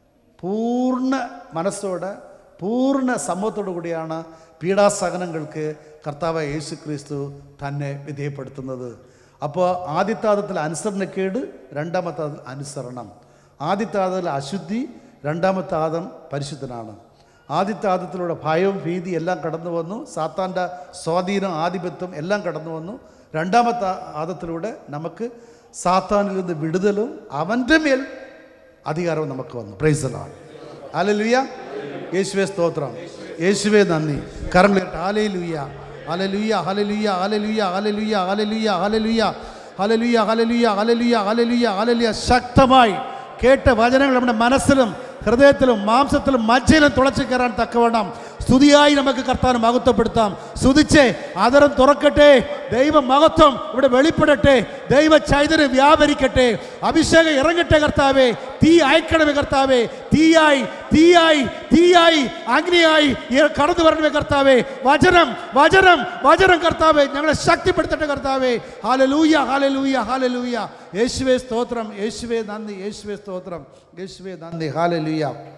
പൂർണ്ണ മനസ്സോടെ പൂർണ്ണ സമ്മതത്തോടു കൂടിയാണ് പീഡാസഹനങ്ങൾക്ക് കർത്താവ് യേശു ക്രിസ്തു തന്നെ വിധേയപ്പെടുത്തുന്നത്. അപ്പോൾ ആദ്യത്തെ ആദത്തിൽ അനുസരണക്കേട്, രണ്ടാമത്തെ ആദത്തിൽ അനുസരണം. ആദ്യത്തെ ആദത്തിൽ അശുദ്ധി, രണ്ടാമത്തെ ആദം പരിശുദ്ധനാണ്. ആദ്യത്തെ ആദത്തിലൂടെ ഭയവും ഭീതി എല്ലാം കടന്നു വന്നു, സാത്താൻ്റെ സ്വാധീനം ആധിപത്യം എല്ലാം കടന്നു വന്നു. രണ്ടാമത്തെ ആദത്തിലൂടെ നമുക്ക് സാത്താനിൽ നിന്ന് വിടുതലും അവൻ്റെ മേൽ അധികാരവും നമുക്ക് വന്നു. Praise the lord. ഹല്ലേലൂയ. യേശുവേ സ്തോത്രം, യേശുവേ നന്ദി. കരങ്ങളേറ്റ്. Hallelujah, hallelujah, hallelujah, hallelujah, hallelujah, hallelujah, hallelujah, hallelujah, hallelujah, hallelujah, hallelujah, hallelujah. ശക്തമായി കേട്ട വചനങ്ങൾ നമ്മുടെ മനസ്സിലും ഹൃദയത്തിലും മാംസത്തിലും മജ്ജയിലും തുളച്ചു കയറാൻ തക്കവണ്ണം സ്തുതിയായി നമുക്ക് കർത്താവിനെ മഹത്വപ്പെടുത്താം. സ്തുതിച്ച് ആദരം തുറക്കട്ടെ. ദൈവ മഹത്വം ഇവിടെ വെളിപ്പെടട്ടെ. ദൈവ ചൈതന്യം വ്യാപരിക്കട്ടെ. അഭിഷേകം ഇറങ്ങട്ടെ കർത്താവേ. തീ അയക്കണമേ കർത്താവേ. തീയായി തീയായി തീയായി അഗ്നിയായി കടന്നു വരണമേ കർത്താവേ. വചനം വചനം വചനം കർത്താവേ ഞങ്ങളെ ശക്തിപ്പെടുത്തട്ടെ കർത്താവേ. Hallelujah, hallelujah, hallelujah. യേശുവേ സ്തോത്രം, യേശുവേ നന്ദി, യേശുവേ സ്തോത്രം, യേശുവേ നന്ദി. ഹല്ലേലൂയ.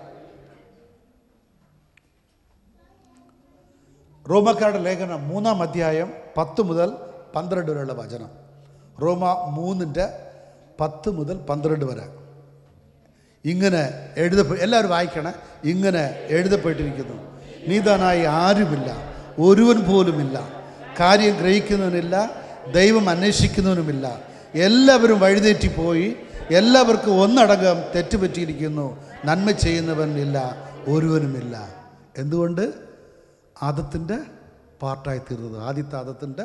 റോമക്കാരുടെ ലേഖനം മൂന്നാം അധ്യായം പത്ത് മുതൽ പന്ത്രണ്ട് വരെയുള്ള വചനം. റോമ മൂന്നിൻ്റെ പത്ത് മുതൽ പന്ത്രണ്ട് വരെ ഇങ്ങനെ എഴുതപ്പെ എല്ലാവരും വായിക്കണേ. ഇങ്ങനെ എഴുതപ്പെട്ടിരിക്കുന്നു: നീതാനായി ആരുമില്ല, ഒരുവൻ പോലുമില്ല. കാര്യം ഗ്രഹിക്കുന്നവനില്ല, ദൈവം അന്വേഷിക്കുന്നവനുമില്ല. എല്ലാവരും വഴിതെറ്റിപ്പോയി, എല്ലാവർക്കും ഒന്നടങ്കം തെറ്റുപറ്റിയിരിക്കുന്നു. നന്മ ചെയ്യുന്നവനില്ല, ഒരുവനുമില്ല. എന്തുകൊണ്ട്? ആദത്തിൻ്റെ പാർട്ടായി തീർന്നത്, ആദ്യത്തെ ആദത്തിൻ്റെ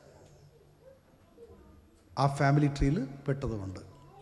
ആ ഫാമിലി ട്രീയിൽ പെട്ടതുകൊണ്ട്.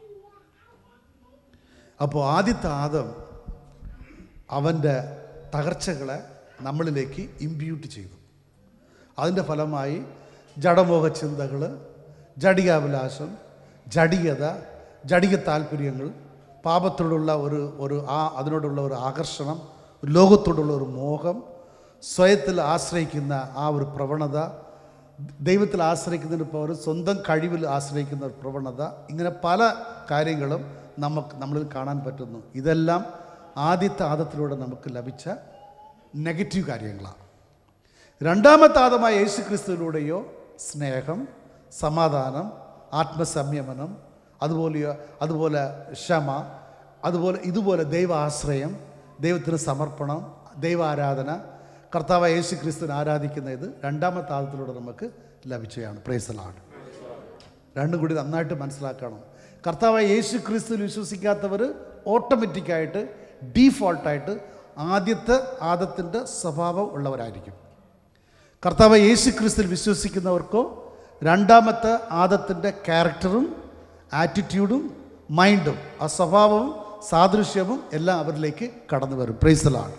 അപ്പോൾ ആദ്യത്തെ ആദം അവൻ്റെ തകർച്ചകളെ നമ്മളിലേക്ക് ഇമ്പ്യൂട്ട് ചെയ്തു. അതിൻ്റെ ഫലമായി ജഡമോഹ ചിന്തകൾ, ജഡികാഭിലാഷം, ജഡികത, ജഡിക താല്പര്യങ്ങൾ, പാപത്തോടുള്ള ഒരു ഒരു ആ അതിനോടുള്ള ഒരു ആകർഷണം, ലോകത്തോടുള്ള ഒരു മോഹം, സ്വയത്തിൽ ആശ്രയിക്കുന്ന ആ ഒരു പ്രവണത, ദൈവത്തിൽ ആശ്രയിക്കുന്നതിന് പകരം സ്വന്തം കഴിവിൽ ആശ്രയിക്കുന്ന ഒരു പ്രവണത, ഇങ്ങനെ പല കാര്യങ്ങളും നമുക്ക് നമ്മളിൽ കാണാൻ പറ്റുന്നു. ഇതെല്ലാം ആദ്യത്തെ ആദത്തിലൂടെ നമുക്ക് ലഭിച്ച നെഗറ്റീവ് കാര്യങ്ങളാണ്. രണ്ടാമത്തെ ആദമായ യേശു ക്രിസ്തുവിലൂടെയോ സ്നേഹം, സമാധാനം, ആത്മസംയമനം, അതുപോലെയോ അതുപോലെ ക്ഷമ, അതുപോലെ ഇതുപോലെ ദൈവ ആശ്രയം, ദൈവത്തിന് സമർപ്പണം, ദൈവാരാധന, കർത്താവായ യേശു ക്രിസ്തുവിനെ ആരാധിക്കുന്ന ഇത് രണ്ടാമത്തെ ആദത്തിലൂടെ നമുക്ക് ലഭിച്ചതാണ്. Praise the lord. രണ്ടും കൂടി നന്നായിട്ട് മനസ്സിലാക്കണം. കർത്താവായ യേശു ക്രിസ്തുവിൽ വിശ്വസിക്കാത്തവർ ഓട്ടോമാറ്റിക്കായിട്ട് ഡീഫോൾട്ടായിട്ട് ആദ്യത്തെ ആദത്തിൻ്റെ സ്വഭാവം ഉള്ളവരായിരിക്കും. കർത്താവായ യേശു ക്രിസ്തുവിൽ വിശ്വസിക്കുന്നവർക്കോ രണ്ടാമത്തെ ആദത്തിൻ്റെ ക്യാരക്ടറും ആറ്റിറ്റ്യൂഡും മൈൻഡും ആ സ്വഭാവവും സാദൃശ്യവും എല്ലാം അവരിലേക്ക് കടന്നു വരും. Price the Lord.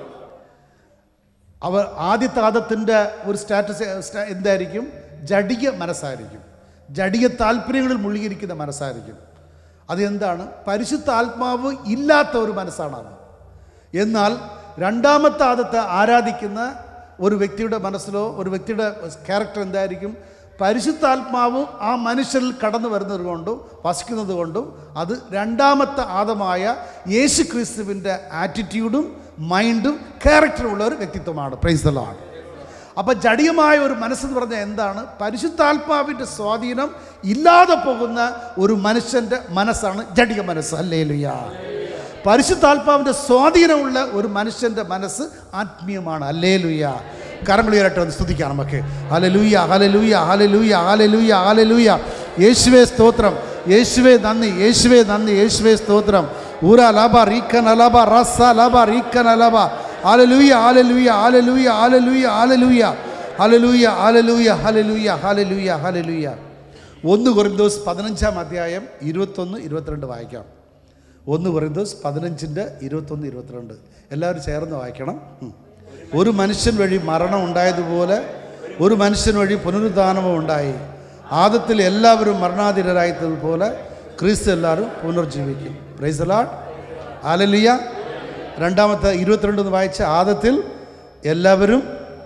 അവർ ആദ്യത്തെ ആദത്തിൻ്റെ ഒരു സ്റ്റാറ്റസ് എന്തായിരിക്കും? ജഡിക മനസ്സായിരിക്കും, ജഡിക താല്പര്യങ്ങളിൽ മുഴുകിയിരിക്കുന്ന മനസ്സായിരിക്കും. അതെന്താണ്? പരിശുദ്ധാത്മാവ് ഇല്ലാത്ത ഒരു മനസ്സാണ് അത്. എന്നാൽ രണ്ടാമത്തെ ആദത്തെ ആരാധിക്കുന്ന ഒരു വ്യക്തിയുടെ മനസ്സിലോ ഒരു വ്യക്തിയുടെ ക്യാരക്ടർ എന്തായിരിക്കും? പരിശുദ്ധാത്മാവ് ആ മനുഷ്യരിൽ കടന്നു വരുന്നത് കൊണ്ടും വസിക്കുന്നത് കൊണ്ടും അത് രണ്ടാമത്തെ ആദമായ യേശു ക്രിസ്തുവിൻ്റെ ആറ്റിറ്റ്യൂഡും മൈൻഡും ക്യാരക്ടറും ഉള്ള ഒരു വ്യക്തിത്വമാണ്. Praise the lord. അപ്പം ജഡികമായ ഒരു മനസ്സെന്ന് പറഞ്ഞാൽ എന്താണ്? പരിശുദ്ധാത്മാവിൻ്റെ സ്വാധീനം ഇല്ലാതെ പോകുന്ന ഒരു മനുഷ്യൻ്റെ മനസ്സാണ് ജഡിക മനസ്സ്. ഹല്ലേലൂയ. പരിശുദ്ധാത്മാവിൻ്റെ സ്വാധീനമുള്ള ഒരു മനുഷ്യൻ്റെ മനസ്സ് ആത്മീയമാണ്. ഹല്ലേലൂയ. കരങ്ങളുയരട്ടെ, ഒന്ന് സ്തുതിക്കാം നമുക്ക്. Hallelujah, hallelujah, hallelujah, hallelujah, hallelujah. യേശുവേ സ്തോത്രം, യേശുവേ നന്ദി, യേശുവേ നന്ദി, യേശുവേ സ്തോത്രം. ഊര ലബ റീക്കന ലബ റസ ലബ റീക്കന ലബ. Hallelujah, hallelujah, hallelujah, hallelujah, hallelujah, hallelujah, hallelujah, hallelujah, hallelujah, hallelujah. ഒന്ന് കൊരിന്തോസ് പതിനഞ്ചാം അധ്യായം ഇരുപത്തൊന്ന് ഇരുപത്തിരണ്ട് വായിക്കാം. ഒന്ന് കൊരിന്തോസ് പതിനഞ്ചിൻ്റെ ഇരുപത്തൊന്ന് ഇരുപത്തിരണ്ട് എല്ലാവരും ചേർന്ന് വായിക്കണം. ഒരു മനുഷ്യൻ വഴി മരണം ഉണ്ടായതുപോലെ ഒരു മനുഷ്യൻ വഴി പുനരുദ്ധാനവും ഉണ്ടായി. ആദത്തിൽ എല്ലാവരും മരണാധീനരായതുപോലെ ക്രിസ്തു എല്ലാവരും പുനർജീവിക്കും. Praise the lord. ഹല്ലേലൂയ. രണ്ടാമത്തെ ഇരുപത്തിരണ്ട് എന്ന് വായിച്ച ആദത്തിൽ എല്ലാവരും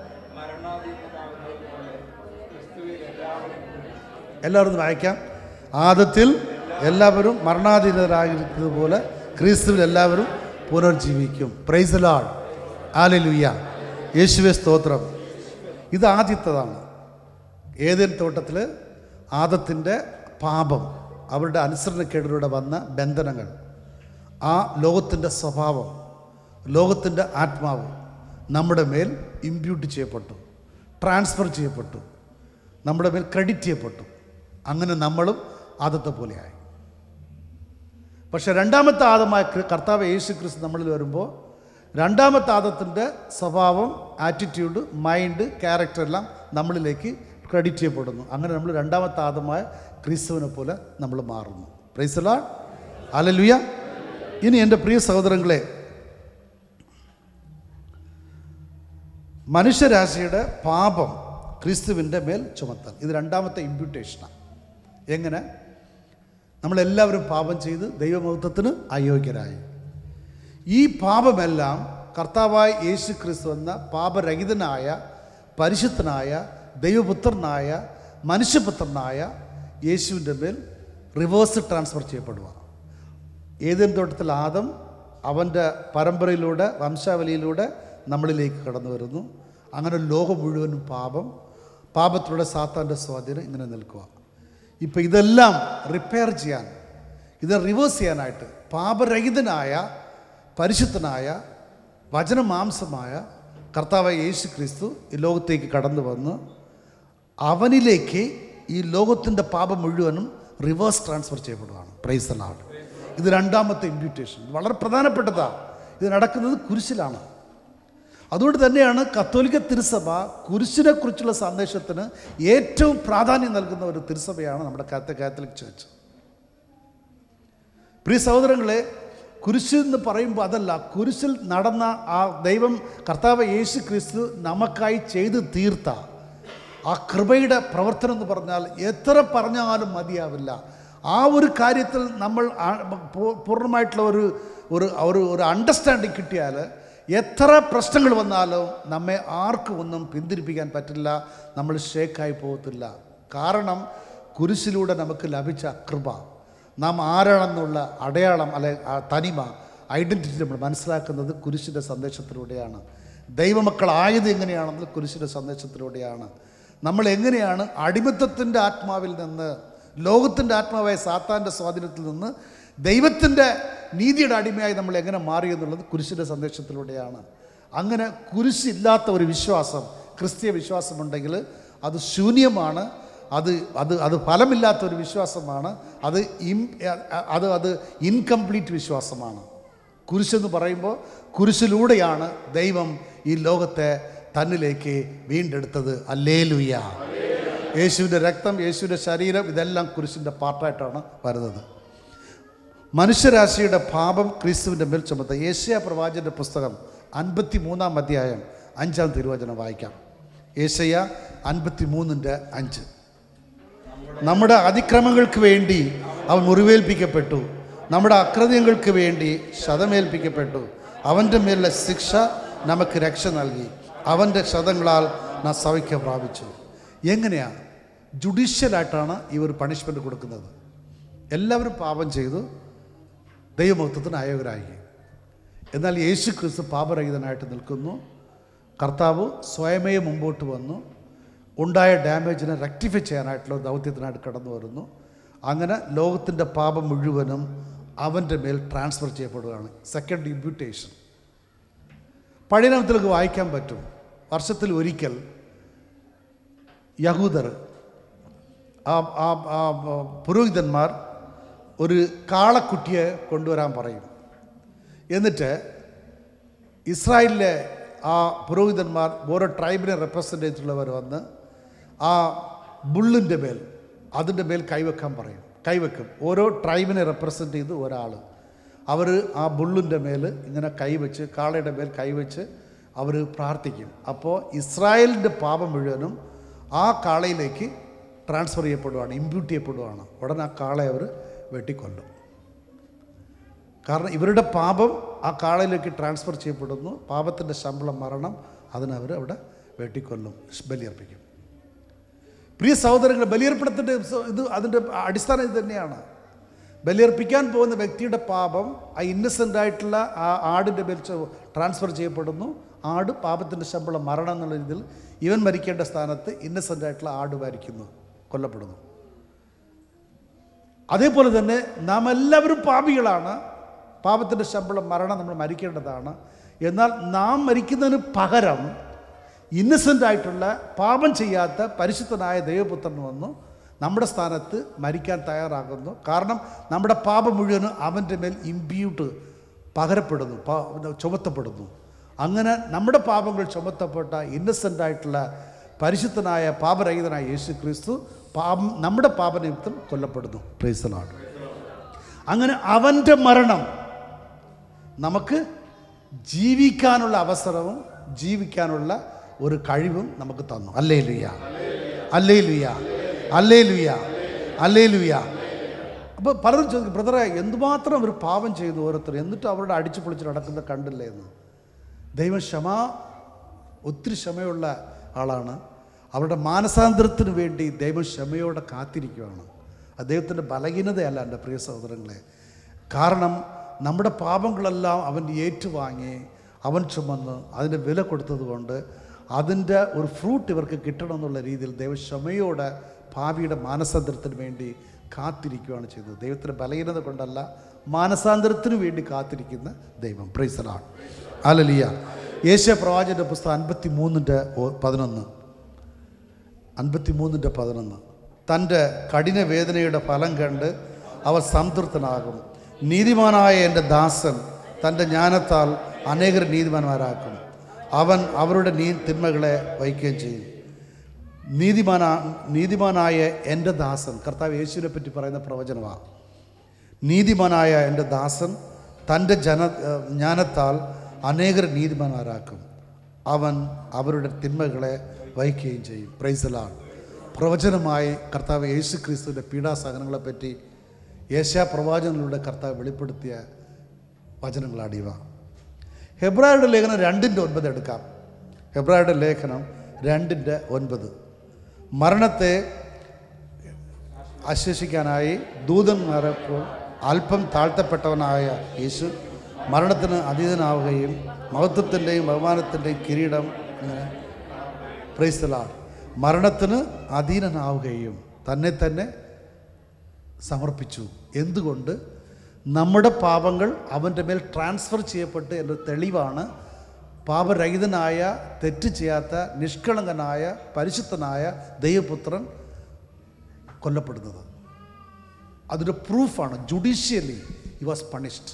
എല്ലാവരും വായിക്കാം. ആദത്തിൽ എല്ലാവരും മരണാധീനരായിരിക്കുന്നതുപോലെ ക്രിസ്തുവിൽ എല്ലാവരും പുനർജീവിക്കും. Praise the lord. ഹല്ലേലൂയ. യേശുവേ സ്തോത്രം. ഇത് ആദ്യത്തേതാണ്. ഏദൻ തോട്ടത്തിൽ ആദത്തിൻ്റെ പാപം, അവരുടെ അനുസരണക്കേടിലൂടെ വന്ന ബന്ധനങ്ങൾ, ആ ലോകത്തിൻ്റെ സ്വഭാവം, ലോകത്തിൻ്റെ ആത്മാവ് നമ്മുടെ മേൽ ഇമ്പ്യൂട്ട് ചെയ്യപ്പെട്ടു, ട്രാൻസ്ഫർ ചെയ്യപ്പെട്ടു, നമ്മുടെ മേൽ ക്രെഡിറ്റ് ചെയ്യപ്പെട്ടു. അങ്ങനെ നമ്മളും ആദത്തെ പോലെയായി. പക്ഷെ രണ്ടാമത്തെ ആദമായ കർത്താവ് യേശു ക്രിസ്തു നമ്മളിൽ വരുമ്പോൾ രണ്ടാമത്തെ ആദത്തിൻ്റെ സ്വഭാവം, ആറ്റിറ്റ്യൂഡ്, മൈൻഡ്, ക്യാരക്ടർ എല്ലാം നമ്മളിലേക്ക് ക്രെഡിറ്റ് ചെയ്യപ്പെടുന്നു. അങ്ങനെ നമ്മൾ രണ്ടാമത്തെ ആദമായ ക്രിസ്തുവിനെ പോലെ നമ്മൾ മാറുന്നു. Praise the lord. ഹല്ലേലൂയ. ഇനി എൻ്റെ പ്രിയ സഹോദരങ്ങളെ, മനുഷ്യരാശിയുടെ പാപം ക്രിസ്തുവിൻ്റെ മേൽ ചുമത്തൽ, ഇത് രണ്ടാമത്തെ ഇമ്പ്യൂട്ടേഷനാണ്. എങ്ങനെ? നമ്മളെല്ലാവരും പാപം ചെയ്ത് ദൈവമഹത്വത്തിന് അയോഗ്യരായി. ഈ പാപമെല്ലാം കർത്താവായ യേശു ക്രിസ്തു എന്ന പാപരഹിതനായ, പരിശുദ്ധനായ, ദൈവപുത്രനായ, മനുഷ്യപുത്രനായ യേശുവിൻ്റെ മേൽ റിവേഴ്സ് ട്രാൻസ്ഫർ ചെയ്യപ്പെടുക. ഏദൻ തോട്ടത്തിൽ ആദം അവൻ്റെ പരമ്പരയിലൂടെ, വംശാവലിയിലൂടെ നമ്മളിലേക്ക് കടന്നു വരുന്നു. അങ്ങനെ ലോകം മുഴുവനും പാപം, പാപത്തിലൂടെ സാത്താൻ്റെ സ്വാധീനം ഇങ്ങനെ നിൽക്കുക. ഇപ്പം ഇതെല്ലാം റിപ്പയർ ചെയ്യാൻ, ഇത് റിവേഴ്സ് ചെയ്യാനായിട്ട് പാപരഹിതനായ, പരിശുദ്ധനായ, വചനമാംസമായ കർത്താവായ യേശു ക്രിസ്തു ഈ ലോകത്തേക്ക് കടന്നു വന്ന് അവനിലേക്ക് ഈ ലോകത്തിൻ്റെ പാപം മുഴുവനും റിവേഴ്സ് ട്രാൻസ്ഫർ ചെയ്യപ്പെടുകയാണ്. Praise the lord. ഇത് രണ്ടാമത്തെ ഇമ്പ്യൂട്ടേഷൻ വളരെ പ്രധാനപ്പെട്ടതാണ്. ഇത് നടക്കുന്നത് കുരിശിലാണ്. അതുകൊണ്ട് തന്നെയാണ് കത്തോലിക്ക തിരുസഭ കുരിശിനെക്കുറിച്ചുള്ള സന്ദേശത്തിന് ഏറ്റവും പ്രാധാന്യം നൽകുന്ന ഒരു തിരുസഭയാണ് നമ്മുടെ കാത്തലിക് ചർച്ച്. പ്രിയ സഹോദരങ്ങളെ, കുരിശ് എന്ന് പറയുമ്പോൾ അതല്ല, കുരിശിൽ നടന്ന ആ ദൈവം കർത്താവ് യേശു ക്രിസ്തു നമുക്കായി ചെയ്ത് തീർത്ത ആ കൃപയുടെ പ്രവർത്തനം എന്ന് പറഞ്ഞാൽ എത്ര പറഞ്ഞാലും മതിയാവില്ല. ആ ഒരു കാര്യത്തിൽ നമ്മൾ പൂർണ്ണമായിട്ടുള്ള ഒരു ഒരു ഒരു അണ്ടർസ്റ്റാൻഡിങ് കിട്ടിയാൽ എത്ര പ്രശ്നങ്ങൾ വന്നാലും നമ്മെ ആർക്കും ഒന്നും പിന്തിരിപ്പിക്കാൻ പറ്റില്ല, നമ്മൾ ഷേക്കായി പോകത്തില്ല. കാരണം കുരിശിലൂടെ നമുക്ക് ലഭിച്ച കൃപ, നാം ആരാണെന്നുള്ള അടയാളം, അല്ലെ തനിമ, ഐഡൻറ്റിറ്റി നമ്മൾ മനസ്സിലാക്കുന്നത് കുരിശിൻ്റെ സന്ദേശത്തിലൂടെയാണ്. ദൈവമക്കളായത് എങ്ങനെയാണെന്ന് കുരിശിൻ്റെ സന്ദേശത്തിലൂടെയാണ്. നമ്മൾ എങ്ങനെയാണ് അടിമത്തത്തിൻ്റെ ആത്മാവിൽ നിന്ന്, ലോകത്തിൻ്റെ ആത്മാവായ സാത്താൻ്റെ സ്വാധീനത്തിൽ നിന്ന് ദൈവത്തിൻ്റെ നീതിയുടെ അടിമയായി നമ്മൾ എങ്ങനെ മാറി എന്നുള്ളത് കുരിശിൻ്റെ സന്ദേശത്തിലൂടെയാണ്. അങ്ങനെ കുരിശില്ലാത്ത ഒരു വിശ്വാസം, ക്രിസ്തീയ വിശ്വാസമുണ്ടെങ്കിൽ അത് ശൂന്യമാണ്, അത് അത് അത് ഫലമില്ലാത്ത ഒരു വിശ്വാസമാണ്, അത് ഇം അത് അത് ഇൻകംപ്ലീറ്റ് വിശ്വാസമാണ്. കുരിശെന്ന് പറയുമ്പോൾ കുരിശിലൂടെയാണ് ദൈവം ഈ ലോകത്തെ തന്നിലേക്ക് വീണ്ടെടുത്തത്. ഹല്ലേലൂയ. യേശുവിൻ്റെ രക്തം, യേശുവിൻ്റെ ശരീരം, ഇതെല്ലാം കുരിശിൻ്റെ പാർട്ടായിട്ടാണ് വരുന്നത്. മനുഷ്യരാശിയുടെ പാപം ക്രിസ്തുവിൻ്റെ മേൽ ചുമത്ത യേശയ്യാ പ്രവാചകൻ്റെ പുസ്തകം അൻപത്തി മൂന്നാം അധ്യായം അഞ്ചാം തിരുവചനം വായിക്കാം. യേശയ്യാ അൻപത്തി മൂന്നിൻ്റെ അഞ്ച്. നമ്മുടെ അതിക്രമങ്ങൾക്ക് വേണ്ടി അവൻ മുറിവേൽപ്പിക്കപ്പെട്ടു, നമ്മുടെ അകൃത്യങ്ങൾക്ക് വേണ്ടി ശതമേൽപ്പിക്കപ്പെട്ടു, അവൻ്റെ മേലുള്ള ശിക്ഷ നമുക്ക് രക്ഷ നൽകി, അവൻ്റെ ശതങ്ങളാൽ നാം സൗഖ്യം പ്രാപിച്ചു. എങ്ങനെയാണ്? ജുഡീഷ്യലായിട്ടാണ് ഇവർ പണിഷ്മെൻറ്റ് കൊടുക്കുന്നത്. എല്ലാവരും പാപം ചെയ്തു ദൈവമഹത്വത്തിന് അയോഗ്യരായി. എന്നാൽ യേശു ക്രിസ്തു പാപരഹിതനായിട്ട് നിൽക്കുന്നു. കർത്താവ് സ്വയമേ മുമ്പോട്ട് വന്നു ഉണ്ടായ ഡാമേജിനെ റെക്ടിഫൈ ചെയ്യാനായിട്ടുള്ള ദൗത്യത്തിനായിട്ട് കടന്നു വരുന്നു. അങ്ങനെ ലോകത്തിൻ്റെ പാപം മുഴുവനും അവൻ്റെ മേൽ ട്രാൻസ്ഫർ ചെയ്യപ്പെടുകയാണ്. Second imputation. പഴയ നിയമത്തിലേക്ക് വായിക്കാൻ പറ്റും. വർഷത്തിൽ ഒരിക്കൽ യഹൂദർ, ആ പുരോഹിതന്മാർ ഒരു കാളക്കുട്ടിയെ കൊണ്ടുവരാൻ പറയും. എന്നിട്ട് ഇസ്രായേലിലെ ആ പുരോഹിതന്മാർ ഓരോ ട്രൈബിനെ റെപ്രസെൻ്റ് ചെയ്തിട്ടുള്ളവർ വന്ന് ആ ബുള്ളിൻ്റെ മേൽ അതിൻ്റെ മേൽ കൈവെക്കാൻ പറയും. കൈവെക്കും. ഓരോ ട്രൈബിനെ റെപ്രസെൻ്റ് ചെയ്ത് ഒരാൾ അവർ ആ ബുള്ളിൻ്റെ മേൽ ഇങ്ങനെ കൈവച്ച്, കാളയുടെ മേൽ കൈവച്ച് അവർ പ്രാർത്ഥിക്കും. അപ്പോൾ ഇസ്രായേലിൻ്റെ പാപം മുഴുവനും ആ കാളയിലേക്ക് ട്രാൻസ്ഫർ ചെയ്യപ്പെടുകയാണ്, ഇമ്പ്യൂട്ട് ചെയ്യപ്പെടുകയാണ്. ഉടനെ ആ കാളയെ അവർ വെട്ടിക്കൊല്ലും. കാരണം ഇവരുടെ പാപം ആ കാളയിലേക്ക് ട്രാൻസ്ഫർ ചെയ്യപ്പെടുന്നു. പാപത്തിൻ്റെ ശമ്പളം മരണം, അതിനവർ അവിടെ വെട്ടിക്കൊല്ലും, ബലിയർപ്പിക്കും. പ്രിയ സഹോദരങ്ങളെ, ബലിയർപ്പണത്തിൻ്റെ ഇത് അതിൻ്റെ അടിസ്ഥാനം ഇത് തന്നെയാണ്. ബലിയർപ്പിക്കാൻ പോകുന്ന വ്യക്തിയുടെ പാപം ആ ഇന്നസെൻ്റ് ആയിട്ടുള്ള ആ ആടിൻ്റെ മേൽ ട്രാൻസ്ഫർ ചെയ്യപ്പെടുന്നു. ആട് പാപത്തിൻ്റെ ശമ്പളം മരണം എന്നുള്ള രീതിയിൽ ഇവൻ മരിക്കേണ്ട സ്ഥാനത്ത് ഇന്നസെൻ്റ് ആയിട്ടുള്ള ആട് മരിക്കുന്നു, കൊല്ലപ്പെടുന്നു. അതേപോലെ തന്നെ നാം എല്ലാവരും പാപികളാണ്. പാപത്തിൻ്റെ ശമ്പളം മരണം, നമ്മൾ മരിക്കേണ്ടതാണ്. എന്നാൽ നാം മരിക്കുന്നതിന് പകരം ഇന്നസെൻ്റ് ആയിട്ടുള്ള പാപം ചെയ്യാത്ത പരിശുദ്ധനായ ദൈവപുത്രൻ വന്നു നമ്മുടെ സ്ഥാനത്ത് മരിക്കാൻ തയ്യാറാകുന്നു. കാരണം നമ്മുടെ പാപം മുഴുവനും അവൻ്റെ മേൽ ഇമ്പ്യൂട്ട് പകരപ്പെടുന്നു, ചുമത്തപ്പെടുന്നു. അങ്ങനെ നമ്മുടെ പാപങ്ങൾ ചുമത്തപ്പെട്ട ഇന്നസെൻ്റ് ആയിട്ടുള്ള പരിശുദ്ധനായ പാപരഹിതനായ യേശു ക്രിസ്തു പാപം നമ്മുടെ പാപനിമിത്തം കൊല്ലപ്പെടുന്നു. Praise the lord. അങ്ങനെ അവൻ്റെ മരണം നമുക്ക് ജീവിക്കാനുള്ള അവസരവും ജീവിക്കാനുള്ള ഒരു കഴിവും നമുക്ക് തന്നു. Hallelujah, hallelujah, hallelujah, hallelujah. അപ്പോൾ പലരും ചോദിക്കും, ബ്രദറെ എന്തുമാത്രം ഒരു പാപം ചെയ്തു ഓരോരുത്തർ, എന്നിട്ട് അവരുടെ അടിച്ചു പൊളിച്ച് നടക്കുന്നത് കണ്ടില്ലേ എന്ന്. ദൈവം ക്ഷമ, ഒത്തിരി ക്ഷമയുള്ള ആളാണ്. അവരുടെ മാനസാന്തരത്തിന് വേണ്ടി ദൈവം ക്ഷമയോടെ കാത്തിരിക്കുകയാണ്. അദ്ദേഹത്തിൻ്റെ ബലഹീനതയല്ല എൻ്റെ പ്രിയ സഹോദരങ്ങളെ. കാരണം നമ്മുടെ പാപങ്ങളെല്ലാം അവൻ ഏറ്റുവാങ്ങി, അവൻ ചുമന്ന് അതിൻ്റെ വില കൊടുത്തതുകൊണ്ട് അതിൻ്റെ ഒരു ഫ്രൂട്ട് ഇവർക്ക് കിട്ടണമെന്നുള്ള രീതിയിൽ ദൈവം ക്ഷമയോടെ ഭാവിയുടെ മാനസാന്തരത്തിന് വേണ്ടി കാത്തിരിക്കുകയാണ് ചെയ്തത്. ദൈവത്തിൻ്റെ ബലഹീനത കൊണ്ടല്ല, മാനസാന്തരത്തിന് വേണ്ടി കാത്തിരിക്കുന്ന ദൈവം. Praise the lord, hallelujah. യേശയ്യാ പ്രവാചകന്റെ പുസ്തകം അൻപത്തി മൂന്നിൻ്റെ പതിനൊന്ന് അൻപത്തി മൂന്നിൻ്റെ പതിനൊന്ന്. തൻ്റെ കഠിന വേദനയുടെ ഫലം കണ്ട് അവർ സംതൃപ്തനാകും. നീതിമാനായ എൻ്റെ ദാസൻ തൻ്റെ ജ്ഞാനത്താൽ അനേകർ നീതിമാന്മാരാക്കും. അവൻ അവരുടെ നീ തിന്മകളെ വഹിക്കുകയും ചെയ്യും. നീതിമാനാ നീതിമാനായ എൻ്റെ ദാസൻ, കർത്താവ് യേശുവിനെ പറ്റി പറയുന്ന പ്രവചനമാണ്. നീതിമാനായ എൻ്റെ ദാസൻ തൻ്റെ ജന ജ്ഞാനത്താൽ അനേകർ നീതിമാന്മാരാക്കും. അവൻ അവരുടെ തിന്മകളെ വഹിക്കുകയും ചെയ്യും. Price the Lord. പ്രവചനമായി കർത്താവ് യേശു ക്രിസ്തുവിൻ്റെ പീഡാസഹനങ്ങളെപ്പറ്റി യേശയ്യാ പ്രവാചകനിലൂടെ കർത്താവ് വെളിപ്പെടുത്തിയ വചനങ്ങളാണ് ഇവ. ഹെബ്രായരുടെ ലേഖനം രണ്ടിൻ്റെ ഒൻപത് എടുക്കാം. ഹെബ്രായരുടെ ലേഖനം രണ്ടിൻ്റെ ഒൻപത്. മരണത്തെ ആശ്വസിക്കാനായി ദൂതന്മാരപ്പോൾ അല്പം താഴ്ത്തപ്പെട്ടവനായ യേശു മരണത്തിന് അതീതനാവുകയും മഹത്വത്തിൻ്റെയും ബഹുമാനത്തിൻ്റെയും കിരീടം പ്രൈസ് ദി ലോർഡ് മരണത്തിന് അധീനനാവുകയും തന്നെ തന്നെ സമർപ്പിച്ചു. എന്തുകൊണ്ട്? നമ്മുടെ പാപങ്ങൾ അവൻ്റെ മേൽ ട്രാൻസ്ഫർ ചെയ്യപ്പെട്ട് എൻ്റെ തെളിവാണ് പാപരഹിതനായ, തെറ്റ് ചെയ്യാത്ത, നിഷ്കളങ്കനായ, പരിശുദ്ധനായ ദൈവപുത്രൻ കൊല്ലപ്പെടുന്നത്. അതൊരു പ്രൂഫാണ്. Judicially he was punished.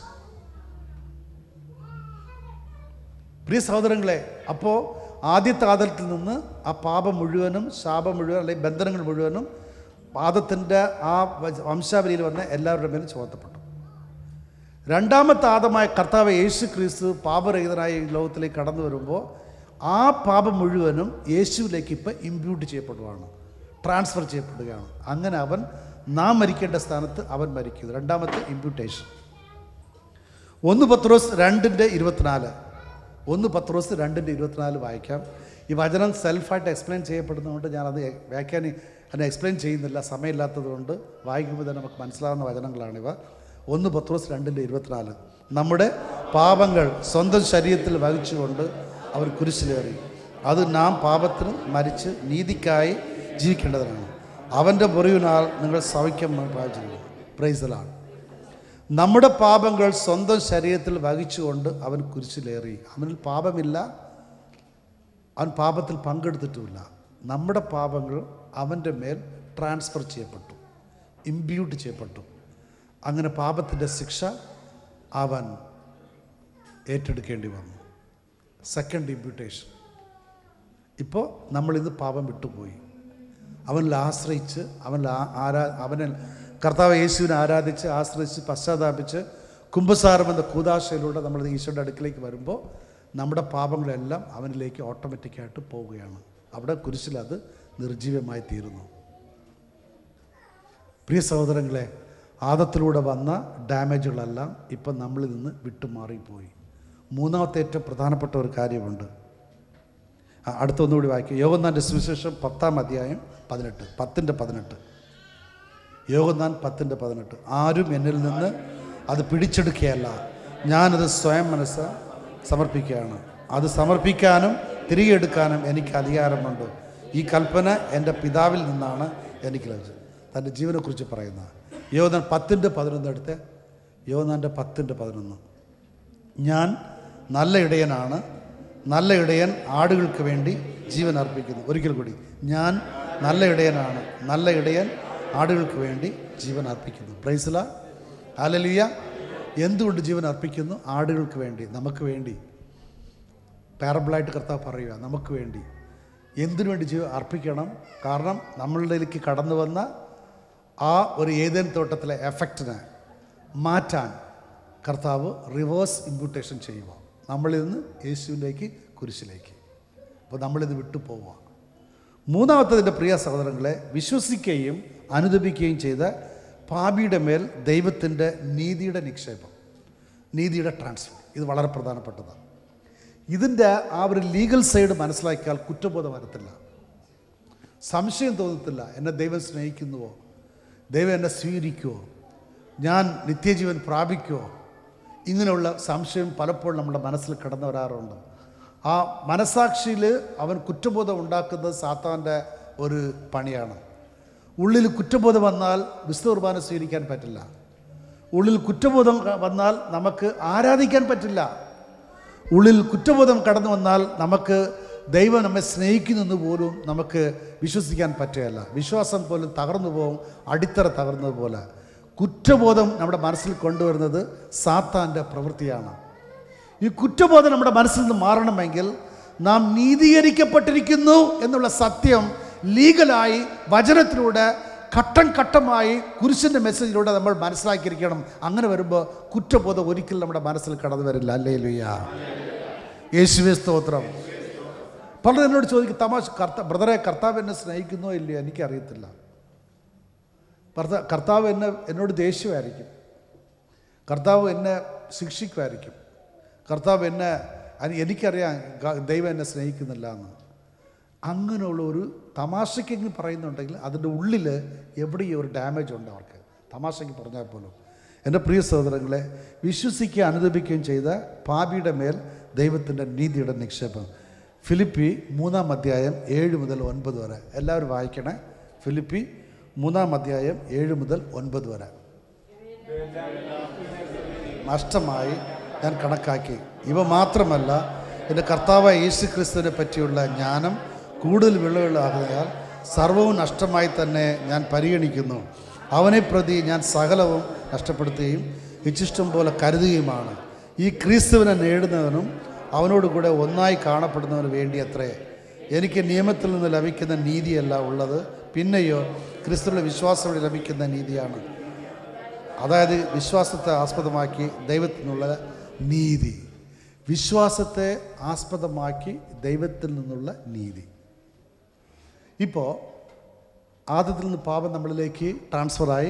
പ്രിയ സഹോദരങ്ങളെ, അപ്പോൾ ആദ്യത്തെ ആദത്തിൽ നിന്ന് ആ പാപം മുഴുവനും, ശാപം മുഴുവൻ, അല്ലെങ്കിൽ ബന്ധനങ്ങൾ മുഴുവനും ആദത്തിൻ്റെ ആ വംശാവലിയിൽ വന്ന് എല്ലാവരുടെ മേലും ചുമത്തപ്പെട്ടു. രണ്ടാമത്തെ ആദമായ കർത്താവ് യേശു ക്രിസ്തു പാപരഹിതനായ ഈ ലോകത്തിലേക്ക് കടന്നു വരുമ്പോൾ ആ പാപം മുഴുവനും യേശുവിലേക്ക് ഇപ്പം ഇമ്പ്യൂട്ട് ചെയ്യപ്പെടുകയാണ്, ട്രാൻസ്ഫർ ചെയ്യപ്പെടുകയാണ്. അങ്ങനെ അവൻ നാം മരിക്കേണ്ട സ്ഥാനത്ത് അവൻ മരിക്കുന്നു. രണ്ടാമത്തെ ഇമ്പ്യൂട്ടേഷൻ. ഒന്ന് പത്രോസ് രണ്ടിൻ്റെ ഇരുപത്തിനാല് ഒന്ന് പത്രോസ് രണ്ടിൻ്റെ ഇരുപത്തിനാല് വായിക്കാം. ഈ വചനം സെൽഫായിട്ട് എക്സ്പ്ലെയിൻ ചെയ്യപ്പെടുന്നതുകൊണ്ട് ഞാനത് വ്യാഖ്യാനി അതിനെ എക്സ്പ്ലെയിൻ ചെയ്യുന്നില്ല, സമയമില്ലാത്തത് കൊണ്ട്. വായിക്കുമ്പോൾ തന്നെ നമുക്ക് മനസ്സിലാവുന്ന വചനങ്ങളാണിവ. ഒന്ന് പത്രോസ് രണ്ടിൻ്റെ ഇരുപത്തിനാല് നമ്മുടെ പാപങ്ങൾ സ്വന്തം ശരീരത്തിൽ വഹിച്ചുകൊണ്ട് അവർ കുരിശിലേറി. അത് നാം പാപത്തിന് മരിച്ച് നീതിക്കായി ജീവിക്കേണ്ടതിനാണ്. അവൻ്റെ മുറിവിനാൽ നിങ്ങൾ സൗഖ്യം പ്രാപിച്ചിരിക്കുന്നു. Price the Lord. നമ്മുടെ പാപങ്ങൾ സ്വന്തം ശരീരത്തിൽ വഹിച്ചുകൊണ്ട് അവൻ കുരിശിലേറി. അവനിൽ പാപമില്ല, അവൻ പാപത്തിൽ പങ്കെടുത്തിട്ടുമില്ല. നമ്മുടെ പാപങ്ങൾ അവൻ്റെ മേൽ ട്രാൻസ്ഫർ ചെയ്യപ്പെട്ടു, ഇമ്പ്യൂട്ട് ചെയ്യപ്പെട്ടു. അങ്ങനെ പാപത്തിൻ്റെ ശിക്ഷ അവൻ ഏറ്റെടുക്കേണ്ടി വന്നു. Second imputation. ഇപ്പോൾ നമ്മളിന്ന് പാപം വിട്ടുപോയി. അവനിൽ ആശ്രയിച്ച്, അവനിൽ ആരാ അവനിൽ കർത്താവ് യേശുവിനെ ആരാധിച്ച്, ആശ്രയിച്ച്, പശ്ചാത്താപിച്ച്, കുംഭസാരം എന്ന കൂദാശയിലൂടെ നമ്മൾ ഈശോയുടെ അടുക്കിലേക്ക് വരുമ്പോൾ നമ്മുടെ പാപങ്ങളെല്ലാം അവനിലേക്ക് ഓട്ടോമാറ്റിക്കായിട്ട് പോവുകയാണ്. അവിടെ കുരിശിൽ അത് നിർജീവമായി തീരുന്നു. പ്രിയ സഹോദരങ്ങളെ, ആദത്തിലൂടെ വന്ന ഡാമേജുകളെല്ലാം ഇപ്പം നമ്മളിൽ നിന്ന് വിട്ടുമാറിപ്പോയി. മൂന്നാമത്തെ ഏറ്റവും പ്രധാനപ്പെട്ട ഒരു കാര്യമുണ്ട്. അടുത്തൊന്നുകൂടി വായിക്കുക. യോഹന്നാൻ്റെ സുവിശേഷം പത്താം അധ്യായം പതിനെട്ട് പത്തിൻ്റെ പതിനെട്ട് യോഹന്നാൻ പത്തിൻ്റെ പതിനെട്ട് ആരും എന്നിൽ നിന്ന് അത് പിടിച്ചെടുക്കുകയല്ല, ഞാനത് സ്വയം മനസ്സ് സമർപ്പിക്കുകയാണ്. അത് സമർപ്പിക്കാനും തിരികെ എടുക്കാനും എനിക്ക് അധികാരമുണ്ട്. ഈ കൽപ്പന എൻ്റെ പിതാവിൽ നിന്നാണ് എനിക്ക് ലഭിച്ചത്. തൻ്റെ ജീവനെക്കുറിച്ച് പറയുന്ന യോഹന്നാൻ പത്തിൻ്റെ പതിനൊന്ന് എടുത്ത് യോഹന്നാൻ്റെ പത്തിൻ്റെ പതിനൊന്ന് ഞാൻ നല്ല ഇടയനാണ്, നല്ല ഇടയൻ ആടുകൾക്ക് വേണ്ടി ജീവൻ അർപ്പിക്കുന്നു. ഒരിക്കൽ കൂടി, ഞാൻ നല്ല ഇടയനാണ്, നല്ല ഇടയൻ ആടുകൾക്ക് വേണ്ടി ജീവൻ അർപ്പിക്കുന്നു. Praise the lord. ഹല്ലേലൂയ. എന്തുകൊണ്ട് ജീവൻ അർപ്പിക്കുന്നു? ആടുകൾക്ക് വേണ്ടി, നമുക്ക് വേണ്ടി. പാരബിളായിട്ട് കർത്താവ് പറയുക, നമുക്ക് വേണ്ടി. എന്തിനു വേണ്ടി ജീവൻ അർപ്പിക്കണം? കാരണം നമ്മളിലേക്ക് കടന്നു വന്ന ആ ഒരു ഏദേൻ തോട്ടത്തിലെ എഫക്റ്റിനെ മാറ്റാൻ കർത്താവ് റിവേഴ്സ് ഇമ്പ്യൂട്ടേഷൻ ചെയ്യുക. നമ്മളിൽ നിന്ന് യേശുവിലേക്ക്, കുരിശിലേക്ക്. അപ്പോൾ നമ്മളിത് വിട്ടു പോവുക. മൂന്നാമത്തതിൻ്റെ പ്രിയ സഹോദരങ്ങളെ, വിശ്വസിക്കുകയും അനുദപിക്കുകയും ചെയ്ത പാപിയുടെ മേൽ ദൈവത്തിൻ്റെ നീതിയുടെ നിക്ഷേപം, നീതിയുടെ ട്രാൻസ്ഫർ. ഇത് വളരെ പ്രധാനപ്പെട്ടതാണ്. ഇതിൻ്റെ ആ ഒരു ലീഗൽ സൈഡ് മനസ്സിലാക്കിയാൽ കുറ്റബോധം വരത്തില്ല, സംശയം തോന്നത്തില്ല. എന്നെ ദൈവം സ്നേഹിക്കുന്നുവോ, ദൈവം എന്നെ സ്വീകരിക്കുമോ, ഞാൻ നിത്യജീവൻ പ്രാപിക്കുമോ, ഇങ്ങനെയുള്ള സംശയം പലപ്പോഴും നമ്മുടെ മനസ്സിൽ കടന്നു വരാറുണ്ട്. ആ മനസാക്ഷിയിൽ അവൻ കുറ്റബോധം ഉണ്ടാക്കുന്നത് സാത്താൻ്റെ ഒരു പണിയാണ്. ഉള്ളിൽ കുറ്റബോധം വന്നാൽ വിശുദ്ധ കുർബാന സ്വീകരിക്കാൻ പറ്റില്ല. ഉള്ളിൽ കുറ്റബോധം വന്നാൽ നമുക്ക് ആരാധിക്കാൻ പറ്റില്ല. ഉള്ളിൽ കുറ്റബോധം കടന്നു വന്നാൽ നമുക്ക് ദൈവം നമ്മെ സ്നേഹിക്കുന്നെന്ന് പോലും നമുക്ക് വിശ്വസിക്കാൻ പറ്റുകയില്ല. വിശ്വാസം പോലും തകർന്നു പോകും, അടിത്തറ തകർന്നതുപോലെ. കുറ്റബോധം നമ്മുടെ മനസ്സിൽ കൊണ്ടുവരുന്നത് സാത്താൻ്റെ പ്രവൃത്തിയാണ്. ഈ കുറ്റബോധം നമ്മുടെ മനസ്സിൽ നിന്ന് മാറണമെങ്കിൽ നാം നീതീകരിക്കപ്പെട്ടിരിക്കുന്നു എന്നുള്ള സത്യം ലീഗലായി വചനത്തിലൂടെ ഘട്ടം ഘട്ടമായി കുരിശിൻ്റെ മെസ്സേജിലൂടെ നമ്മൾ മനസ്സിലാക്കിയിരിക്കണം. അങ്ങനെ വരുമ്പോൾ കുറ്റബോധം ഒരിക്കലും നമ്മുടെ മനസ്സിൽ കടന്നു വരില്ല. ഹല്ലേലൂയ. യേശുവേ സ്തോത്രം. പലരും എന്നോട് ചോദിക്കും, തമാശ, കർത്ത ബ്രദറെ കർത്താവ് എന്നെ സ്നേഹിക്കുന്നോ ഇല്ലയോ എനിക്കറിയത്തില്ല. ഭർത്ത കർത്താവ് എന്നെ എന്നോട് ദേഷ്യമായിരിക്കും, കർത്താവ് എന്നെ ശിക്ഷിക്കുമായിരിക്കും, കർത്താവ് എന്നെ എനിക്കറിയാം ദൈവം എന്നെ സ്നേഹിക്കുന്നില്ല എന്ന്. അങ്ങനെയുള്ള ഒരു തമാശയ്ക്കെങ്കിലും പറയുന്നുണ്ടെങ്കിൽ അതിൻ്റെ ഉള്ളിൽ എവിടെയും ഒരു ഡാമേജ് ഉണ്ട് അവർക്ക്. തമാശയ്ക്ക് പറഞ്ഞാൽ പോലും എൻ്റെ പ്രിയ സഹോദരങ്ങളെ, വിശ്വസിക്കുകയും അനുദപിക്കുകയും ചെയ്ത പാപിയുടെ മേൽ ദൈവത്തിൻ്റെ നീതിയുടെ നിക്ഷേപം. ഫിലിപ്പി മൂന്നാം അധ്യായം ഏഴ് മുതൽ ഒൻപത് വരെ എല്ലാവരും വായിക്കണേ. ഫിലിപ്പി മൂന്നാം അധ്യായം ഏഴ് മുതൽ ഒൻപത് വരെ. നഷ്ടമായി ഞാൻ കണക്കാക്കി. ഇവ മാത്രമല്ല, എൻ്റെ കർത്താവായ യേശു ക്രിസ്തുവിനെ പറ്റിയുള്ള ജ്ഞാനം കൂടുതൽ വിളവുകളാകയാൽ സർവവും നഷ്ടമായി തന്നെ ഞാൻ പരിഗണിക്കുന്നു. അവനെ പ്രതി ഞാൻ സകലവും നഷ്ടപ്പെടുത്തുകയും ഇച്ഛിഷ്ടം പോലെ കരുതുകയുമാണ്. ഈ ക്രിസ്തുവിനെ നേടുന്നവനും അവനോട് കൂടെ ഒന്നായി കാണപ്പെടുന്നവന് വേണ്ടി അത്രേ. എനിക്ക് നിയമത്തിൽ നിന്ന് ലഭിക്കുന്ന നീതിയല്ല ഉള്ളത്, പിന്നെയോ ക്രിസ്തുവിലെ വിശ്വാസം വഴി ലഭിക്കുന്ന നീതിയാണ്. അതായത് വിശ്വാസത്തെ ആസ്പദമാക്കി ദൈവത്തിൽ നിന്നുള്ള നീതി. വിശ്വാസത്തെ ആസ്പദമാക്കി ദൈവത്തിൽ നിന്നുള്ള നീതി. ഇപ്പോൾ ആദ്യത്തിൽ നിന്ന് പാപം നമ്മളിലേക്ക് ട്രാൻസ്ഫറായി.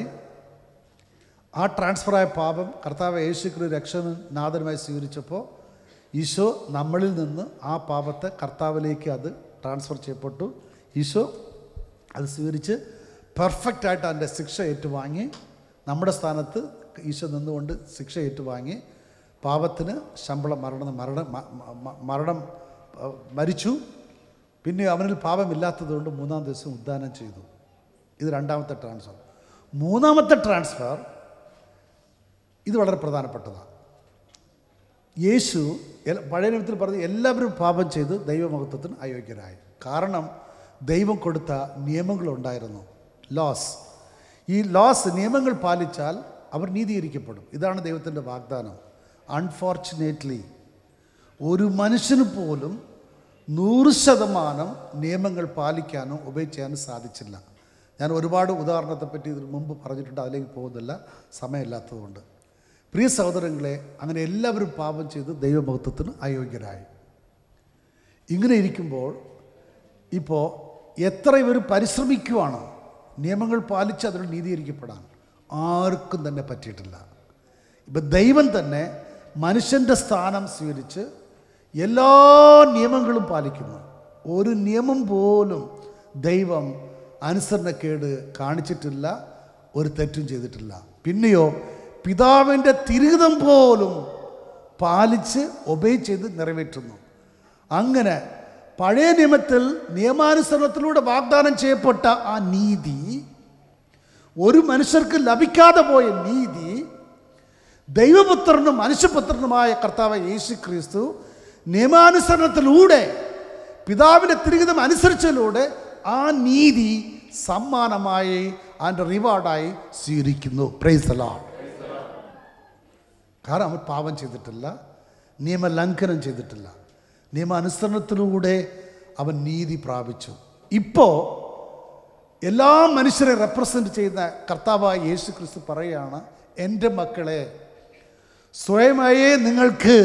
ആ ട്രാൻസ്ഫറായ പാപം കർത്താവ് യേശു ക്രിസ്തു രക്ഷകനും നാഥനുമായി സ്വീകരിച്ചപ്പോൾ ഈശോ നമ്മളിൽ നിന്ന് ആ പാപത്തെ കർത്താവിലേക്ക് അത് ട്രാൻസ്ഫർ ചെയ്യപ്പെട്ടു. ഈശോ അത് സ്വീകരിച്ച് പെർഫെക്റ്റായിട്ട് അതിൻ്റെ ശിക്ഷ ഏറ്റുവാങ്ങി. നമ്മുടെ സ്ഥാനത്ത് ഈശോ നിന്നുകൊണ്ട് ശിക്ഷ ഏറ്റുവാങ്ങി. പാപത്തിന് ശമ്പളം മരണം മരണം മരണം മരിച്ചു. പിന്നെ അവനിൽ പാപമില്ലാത്തതുകൊണ്ട് മൂന്നാം ദിവസം ഉദ്ധാനം ചെയ്തു. ഇത് രണ്ടാമത്തെ ട്രാൻസ്ഫർ. മൂന്നാമത്തെ ട്രാൻസ്ഫർ ഇത് വളരെ പ്രധാനപ്പെട്ടതാണ്. യേശു പഴയ നിയമത്തിൽ പറഞ്ഞ് എല്ലാവരും പാപം ചെയ്ത് ദൈവമഹത്വത്തിന് അയോഗ്യരായി. കാരണം ദൈവം കൊടുത്ത നിയമങ്ങളുണ്ടായിരുന്നു, ലോസ്. ഈ ലോസ് നിയമങ്ങൾ പാലിച്ചാൽ അവർ നീതീകരിക്കപ്പെടും. ഇതാണ് ദൈവത്തിൻ്റെ വാഗ്ദാനം. അൺഫോർച്ചുനേറ്റ്ലി ഒരു മനുഷ്യന് പോലും നൂറ് ശതമാനം നിയമങ്ങൾ പാലിക്കാനോ ഒബേ ചെയ്യാനോ സാധിച്ചില്ല. ഞാൻ ഒരുപാട് ഉദാഹരണത്തെപ്പറ്റി ഇതിന് മുമ്പ് പറഞ്ഞിട്ടുണ്ട്, അതിലേക്ക് പോകുന്നില്ല, സമയമില്ലാത്തതുകൊണ്ട്. പ്രിയ സഹോദരങ്ങളെ, അങ്ങനെ എല്ലാവരും പാപം ചെയ്ത് ദൈവമഹത്വത്തിന് അയോഗ്യരായി. ഇങ്ങനെ ഇരിക്കുമ്പോൾ ഇപ്പോൾ എത്ര ഇവർ പരിശ്രമിക്കുവാണ് നിയമങ്ങൾ പാലിച്ച് അതിൽ നീതീകരിക്കപ്പെടാൻ, ആർക്കും തന്നെ പറ്റിയിട്ടില്ല. ഇപ്പം ദൈവം തന്നെ മനുഷ്യൻ്റെ സ്ഥാനം സ്വീകരിച്ച് എല്ലാ നിയമങ്ങളും പാലിക്കുന്നു. ഒരു നിയമം പോലും ദൈവം അനുസരണക്കേട് കാണിച്ചിട്ടില്ല, ഒരു തെറ്റും ചെയ്തിട്ടില്ല. പിന്നെയോ പിതാവിൻ്റെ തിരുഹിതം പോലും പാലിച്ച് ഒബേ ചെയ്ത് നിറവേറ്റുന്നു. അങ്ങനെ പഴയ നിയമത്തിൽ നിയമാനുസരണത്തിലൂടെ വാഗ്ദാനം ചെയ്യപ്പെട്ട ആ നീതി, ഒരു മനുഷ്യർക്ക് ലഭിക്കാതെ പോയ നീതി, ദൈവപുത്രനും മനുഷ്യപുത്രനുമായ കർത്താവ് യേശു ക്രിസ്തു നിയമാനുസരണത്തിലൂടെ പിതാവിൻ്റെ തിരുഹിതം അനുസരിച്ചതിലൂടെ ആ നീതി സമ്മാനമായി അതിൻ്റെ റിവാർഡായി സ്വീകരിക്കുന്നു. Praise the lord. കാരണം അവൻ പാപം ചെയ്തിട്ടില്ല, നിയമലംഘനം ചെയ്തിട്ടില്ല, നിയമാനുസരണത്തിലൂടെ അവൻ നീതി പ്രാപിച്ചു. ഇപ്പോൾ എല്ലാ മനുഷ്യരെ റെപ്രസെൻ്റ് ചെയ്യുന്ന കർത്താവായ യേശു ക്രിസ്തു പറയുകയാണ്, എൻ്റെ മക്കളെ, സ്വയമായേ നിങ്ങൾക്ക്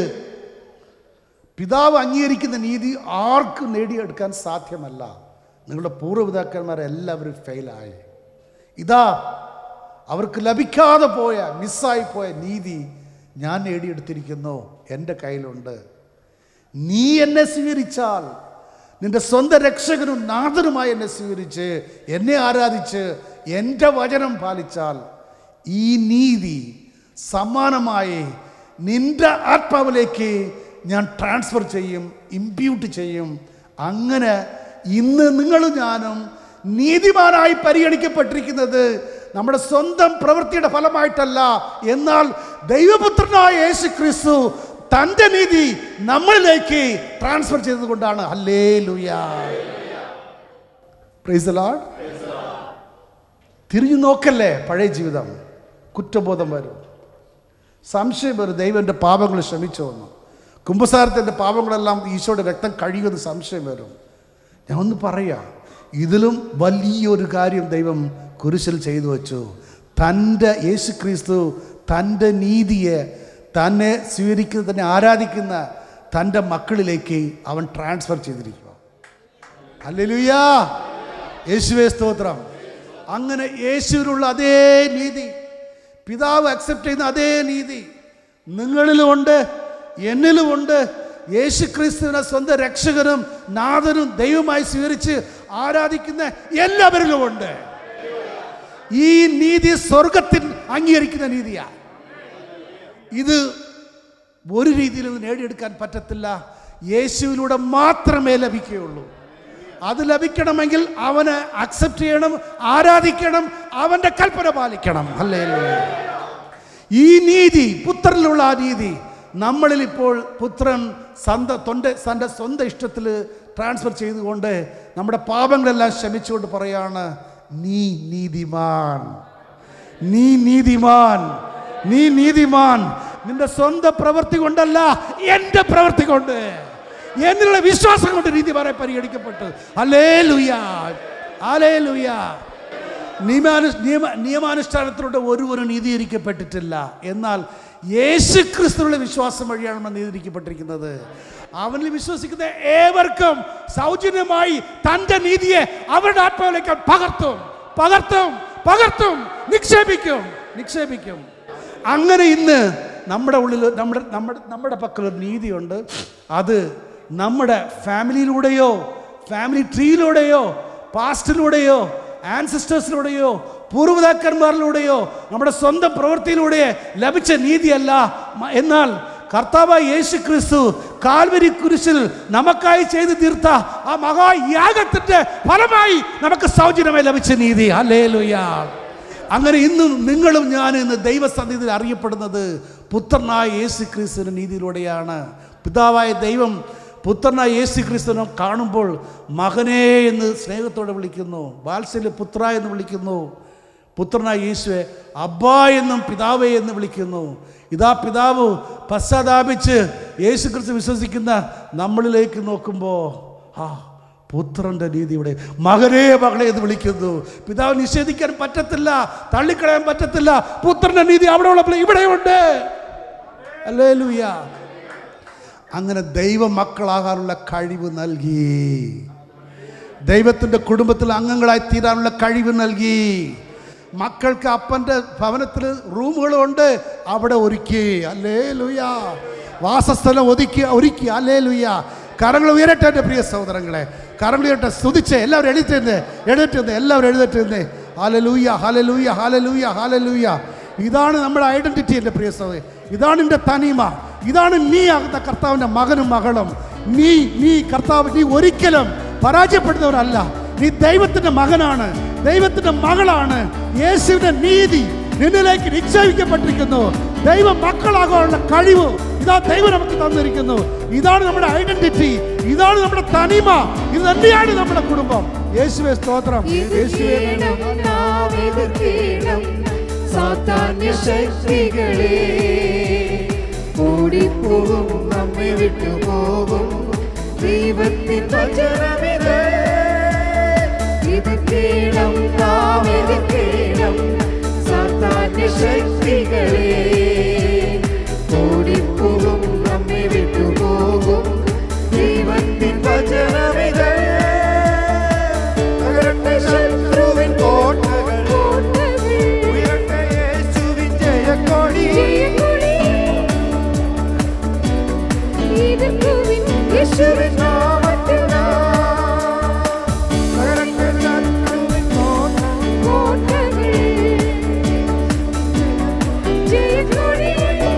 പിതാവ് അംഗീകരിക്കുന്ന നീതി ആർക്കും നേടിയെടുക്കാൻ സാധ്യമല്ല. നിങ്ങളുടെ പൂർവ്വപിതാക്കന്മാരെല്ലാവരും ഫെയിലായി. ഇതാ അവർക്ക് ലഭിക്കാതെ പോയ, മിസ്സായി പോയ നീതി ഞാൻ നേടിയെടുത്തിരിക്കുന്നു, എൻ്റെ കയ്യിലുണ്ട്. നീ എന്നെ സ്വീകരിച്ചാൽ, നിൻ്റെ സ്വന്തം രക്ഷകനും നാഥനുമായി എന്നെ സ്വീകരിച്ച് എന്നെ ആരാധിച്ച് എൻ്റെ വചനം പാലിച്ചാൽ ഈ നീതി സമ്മാനമായി നിൻ്റെ ആത്മാവിലേക്ക് ഞാൻ ട്രാൻസ്ഫർ ചെയ്യും, ഇമ്പ്യൂട്ട് ചെയ്യും. അങ്ങനെ ഇന്ന് നിങ്ങളും ഞാനും നീതിമാനായി പരിഗണിക്കപ്പെട്ടിരിക്കുന്നത് നമ്മുടെ സ്വന്തം പ്രവൃത്തിയുടെ ഫലമായിട്ടല്ല, എന്നാൽ ദൈവപുത്രനായ യേശു ക്രിസ്തു തൻ്റെ നീതി നമ്മളിലേക്ക് ട്രാൻസ്ഫർ ചെയ്തതുകൊണ്ടാണ്. Hallelujah, praise the lord. തിരിഞ്ഞു നോക്കല്ലേ പഴയ ജീവിതം, കുറ്റബോധം വരും, സംശയം വരും, ദൈവം എൻ്റെ പാപങ്ങൾ ക്ഷമിച്ചു വന്നു, കുമ്പസാരത്തിൻ്റെ പാപങ്ങളെല്ലാം ഈശോയുടെ രക്തം കഴിയുമെന്ന് സംശയം വരും. ഞാൻ ഒന്ന് പറയാം, ഇതിലും വലിയൊരു കാര്യം ദൈവം കുരിശിൽ ചെയ്തു വച്ചു. തൻ്റെ യേശു ക്രിസ്തു തൻ്റെ നീതിയെ, തന്നെ സ്വീകരിക്കുന്ന, തന്നെ ആരാധിക്കുന്ന തൻ്റെ മക്കളിലേക്ക് അവൻ ട്രാൻസ്ഫർ ചെയ്തിരിക്കുക. ഹല്ലേലൂയ, യേശുവേ സ്തോത്രം. അങ്ങനെ യേശുവിനുള്ള അതേ നീതി, പിതാവ് അക്സെപ്റ്റ് ചെയ്യുന്ന അതേ നീതി നിങ്ങളിലുമുണ്ട്, എന്നിലുമുണ്ട്. യേശു ക്രിസ്തുവിനെ സ്വന്തം രക്ഷകനും നാഥനും ദൈവമായി സ്വീകരിച്ച് ആരാധിക്കുന്ന എല്ലാവരിലുമുണ്ട്. ഈ നീതി സ്വർഗത്തിൽ അംഗീകരിക്കുന്ന നീതിയാണ്. ഇത് ഒരു രീതിയിലും നേടിയെടുക്കാൻ പറ്റത്തില്ല. യേശുവിലൂടെ മാത്രമേ ലഭിക്കുകയുള്ളൂ. അത് ലഭിക്കണമെങ്കിൽ അവന് അക്സെപ്റ്റ് ചെയ്യണം, ആരാധിക്കണം, അവൻ്റെ കൽപ്പന പാലിക്കണം. ഹല്ലേലൂയ. ഈ നീതി, പുത്രനിലുള്ള ആ നീതി നമ്മളിൽ ഇപ്പോൾ പുത്രൻ സ്വന്തം തൊൻ്റെ തൻ്റെ സ്വന്തം ഇഷ്ടത്തിൽ ട്രാൻസ്ഫർ ചെയ്തുകൊണ്ട് നമ്മുടെ പാപങ്ങളെല്ലാം ക്ഷമിച്ചുകൊണ്ട് പറയാണ്, നീ നീതിമാൻ, നീ നീതിമാൻ, നീ നീതിമാൻ. നിന്റെ സ്വന്തം പ്രവൃത്തി കൊണ്ടല്ല, എൻ്റെ പ്രവൃത്തി കൊണ്ട്, എന്നുള്ള വിശ്വാസം കൊണ്ട് നീതിമാനെ പരിഗണിക്കപ്പെട്ടു. Hallelujah, hallelujah. നിയമാനു നിയമ നിയമാനുഷ്ഠാനത്തിലൂടെ ഒരുവരും നീതീകരിക്കപ്പെട്ടിട്ടില്ല. എന്നാൽ യേശു ക്രിസ്തുവിലുള്ള വിശ്വാസം വഴിയാണ് നമ്മൾ നീതീകരിക്കപ്പെട്ടിരിക്കുന്നത്. അവനിൽ വിശ്വസിക്കുന്ന ഏവർക്കും സൗജന്യമായി തൻ്റെ നീതിയെ അവരുടെ ആത്മാവിലേക്ക് പകർത്തും പകർത്തും പകർത്തും നിക്ഷേപിക്കും നിക്ഷേപിക്കും അങ്ങനെ ഇന്ന് നമ്മുടെ ഉള്ളിൽ നമ്മുടെ നമ്മുടെ നമ്മുടെ പക്കലൊരു നീതിയുണ്ട്. അത് നമ്മുടെ ഫാമിലിയിലൂടെയോ ഫാമിലി ട്രീയിലൂടെയോ പാസ്റ്റിലൂടെയോ ആൻസിസ്റ്റേഴ്സിലൂടെയോ പൂർവ്വപിതാക്കന്മാരിലൂടെയോ നമ്മുടെ സ്വന്തം പ്രവൃത്തിയിലൂടെ ലഭിച്ച നീതിയല്ല. എന്നാൽ കർത്താവായ യേശു ക്രിസ്തു കാൽവരി കുരിശിൽ നമുക്കായി ചെയ്തു തീർത്ത ആ മഹായാഗത്തിന്റെ ഫലമായി നമുക്ക് സൗജന്യമായി ലഭിച്ച നീതി. ഹല്ലേലൂയ. അങ്ങനെ ഇന്നും നിങ്ങളും ഞാൻ ഇന്ന് ദൈവസന്നിധിയിൽ അറിയപ്പെടുന്നത് പുത്രനായ യേശു ക്രിസ്തുവിന്റെ നീതിയിലൂടെയാണ്. പിതാവായ ദൈവം പുത്രനായ യേശു ക്രിസ്തുവിനെ കാണുമ്പോൾ മകനേ എന്ന് സ്നേഹത്തോടെ വിളിക്കുന്നു, വാത്സല്യ പുത്ര എന്ന് വിളിക്കുന്നു. പുത്രനായ യേശുവെ അബ്ബാ എന്നും പിതാവേ എന്ന് വിളിക്കുന്നു. ഇതാ പിതാവ് പശ്ചാത്താപിച്ച് യേശു ക്രിസ്തു വിശ്വസിക്കുന്ന നമ്മളിലേക്ക് നോക്കുമ്പോൾ ആ പുത്രൻ്റെ നീതിയുടെ മകനേ മകളെ എന്ന് വിളിക്കുന്നു. പിതാവ് നിഷേധിക്കാൻ പറ്റത്തില്ല, തള്ളിക്കളയാൻ പറ്റത്തില്ല. പുത്രൻ്റെ നീതി അവിടെ ഉള്ളപ്പോൾ ഇവിടെയുണ്ട്. ഹല്ലേലൂയ. അങ്ങനെ ദൈവ മക്കളാകാനുള്ള കഴിവ് നൽകി, ദൈവത്തിൻ്റെ കുടുംബത്തിൽ അംഗങ്ങളായി തീരാനുള്ള കഴിവ് നൽകി. മക്കൾക്ക് അപ്പൻ്റെ ഭവനത്തിൽ റൂമുകളുണ്ട്, അവിടെ ഒരുക്കി. ഹല്ലേലൂയ. വാസസ്ഥലം ഒതുക്കി ഒരുക്കി. ഹല്ലേലൂയ. കരങ്ങൾ ഉയരട്ടെ എൻ്റെ പ്രിയ സഹോദരങ്ങളെ, കരങ്ങൾ ഉയരട്ടെ. സ്തുതിച്ച് എല്ലാവരും എഴുതിട്ടേ എഴുതിട്ടേ എല്ലാവരും എഴുതിട്ടേ. Hallelujah, hallelujah, hallelujah, hallelujah. ഇതാണ് നമ്മുടെ ഐഡന്റിറ്റി എൻ്റെ പ്രിയ സഹോദരൻ. ഇതാണ് എൻ്റെ തനിമ. ഇതാണ് നീ ആകുന്ന കർത്താവിൻ്റെ മകനും മകളും. നീ നീ കർത്താവ് നീ ഒരിക്കലും പരാജയപ്പെടുന്നവരല്ല. നീ ദൈവത്തിൻ്റെ മകനാണ്, ദൈവത്തിൻ്റെ മകളാണ്. യേശുവിൻ്റെ നീതി നിന്നിലേക്ക് നിക്ഷേപിക്കപ്പെട്ടിരിക്കുന്നു. ദൈവ മക്കളാകാനുള്ള കഴിവ് ഇതാ ദൈവം നമുക്ക് തന്നിരിക്കുന്നു. ഇതാണ് നമ്മുടെ ഐഡന്റിറ്റി, ഇതാണ് നമ്മുടെ തനിമ, ഇത് തന്നെയാണ് നമ്മുടെ കുടുംബം. യേശുവേ സ്തോത്രം. യേശുവേ സാത്താന്യ ശക്തികളെ ഓടിപ്പോകും, നമ്മെ വിട്ടുപോകും. ദൈവത്തിൻ വചനമിത്, ഇത് കേളം നാം ഇത് കേളം. സാത്താന്യ ശക്തികളെ ഓടിപ്പോകും, നമ്മെ വിട്ടുപോകും. ദൈവത്തിൻ വചനമിത്. തകരട്ടെ ശത്രുവിൻ കോട്ടകൾ, ഉയരട്ടെ യേശുവിൻ ജയക്കൊടി. യേശുവിൻ നാമത്തിനാൽ തകരട്ടെ ശത്രുവിൻ കോട്ടകൾ, ജയക്കൊടി.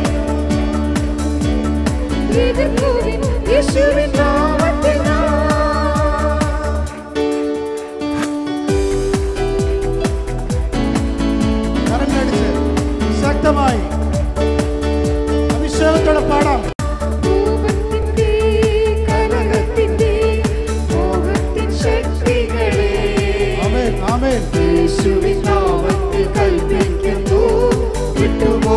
യേശുവിൻ നാമത്തിനാൽ കരങ്ങളടിച്ച് ശക്തമായി അഭിഷേകത്തോടെ പാടാം. യേശുവിൻ നാമത്തിൽ കൽപ്പിക്കുന്നു, വിട്ടുപോ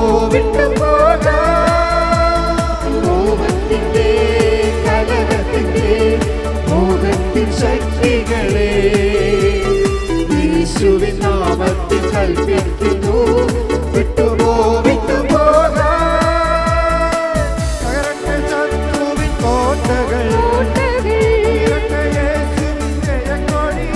വിട്ടുപോകാം. മോഹത്തിന്റെ കലഹത്തിന്റെ മോഹത്തിൻ ശക്തികളെ യേശുവിൻ നാമത്തിൽ കൽപ്പിക്കുന്നു, വിട്ടുപോ വിട്ടുപോകാം. തകരട്ടെ ശത്രുവിൻ കോട്ടകൾ, ഉയരട്ടെ യേശുവിൻ ജയക്കൊടി.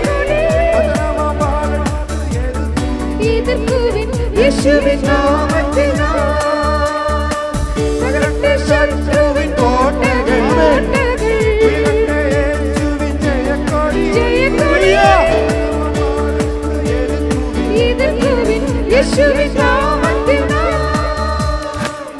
യേശുവിൻ നാമത്തിനാൽ തകരട്ടെ ശത്രുവിൻ കോട്ടകൾ, ഉയരട്ടെ യേശുവിൻ ജയക്കൊടി. യേശുവിൻ നാമത്തിനാൽ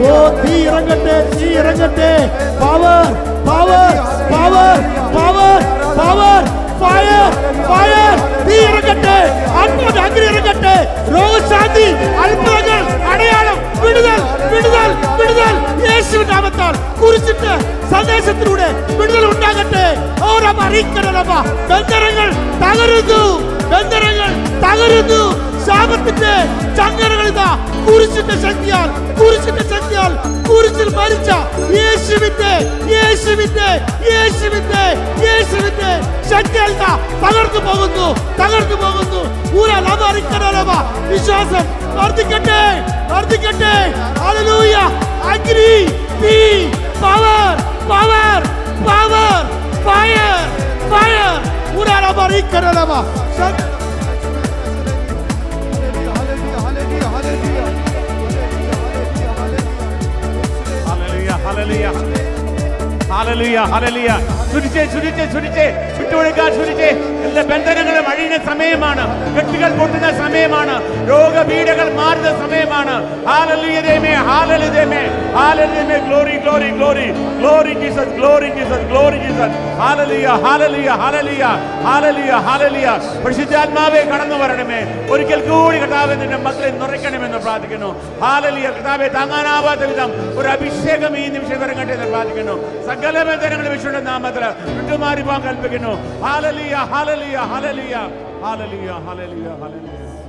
ഓ തീ ഇറങ്ങട്ടെ, തീ ഇറങ്ങട്ടെ. Power power power power power fire fire. തീ ഇറങ്ങട്ടെ, അങ്ങോട്ട് അഗ്നി ഇറങ്ങട്ടെ. രോഗശാന്തി, അത്ഭുതങ്ങൾ, അടയാളം, വിടുതൽ വിടുതൽ വിടുതൽ യേശുവിന്റെ നാമത്താൽ കുരിശിന്റെ സന്ദേശത്തിലൂടെ വിടുതൽ ഉണ്ടാകട്ടെ. ഓരോ അറിയിക്കണമ ബന്ധനങ്ങൾ തകരുന്നു, ബന്ധനങ്ങൾ തകരുന്നു. ശാപത്തിന്റെ ചങ്ങലകൾ ഇതാ കുരിശിന്റെ ശക്തിയാൽ, കുരിശിന്റെ ശക്തിയാൽ, കുരിശിൽ മരിച്ച യേശുവിന്റെ യേശുവിന്റെ യേശുവിന്റെ യേശുവിന്റെ ശക്തിയാൽ ഇതാ തകർന്നു പോകുന്നു, തകർന്നു പോകുന്നു. വിശ്വാസം വർദ്ധിക്കട്ടെ, വർദ്ധിക്കട്ടെ. ഹല്ലേലൂയ. അഗ്നി, തീ, power power power fire fire. ഉരാലമറിക്കരലമ Hallelujah. Hallelujah. Hallelujah. ചുരിച്ചേ ചുരിച്ചേ ചുരിച്ചേ വിട്ടുകൊടുക്കാൻ ചുരിച്ചേ. എല്ലാ ബന്ധനങ്ങളും അഴിയുന്ന സമയമാണ്, കെട്ടുകൾ പൊട്ടുന്ന സമയമാണ്, രോഗപീഠകൾ മാറുന്ന സമയമാണ്. Hallelujah. Hallelujah. Hallelujah. Glory, glory, glory. Glory Jesus, glory Jesus, glory Jesus. Hallelujah. Hallelujah. Hallelujah. Hallelujah. Hallelujah. പരിശുദ്ധാത്മാവേ കടന്നു വരണമേ. ഒരിക്കൽ കൂടി കർത്താവേ നിന്റെ മക്കളെ നിറയ്ക്കണമെന്ന് പ്രാർത്ഥിക്കുന്നു. Hallelujah. കർത്താവേ താങ്ങാനാവാത്ത വിധം ഒരു അഭിഷേകം ഈ നിമിഷം ഇറങ്ങട്ടെ എന്ന് പ്രാർത്ഥിക്കുന്നു. സകല ബന്ധനങ്ങളും യേശുവിന്റെ നാമത്തിൽ വിട്ടുമാറി പോകാൻ കൽപ്പിക്കുന്നു. Hallelujah. Hallelujah. Hallelujah. Hallelujah. Hallelujah. Hallelujah.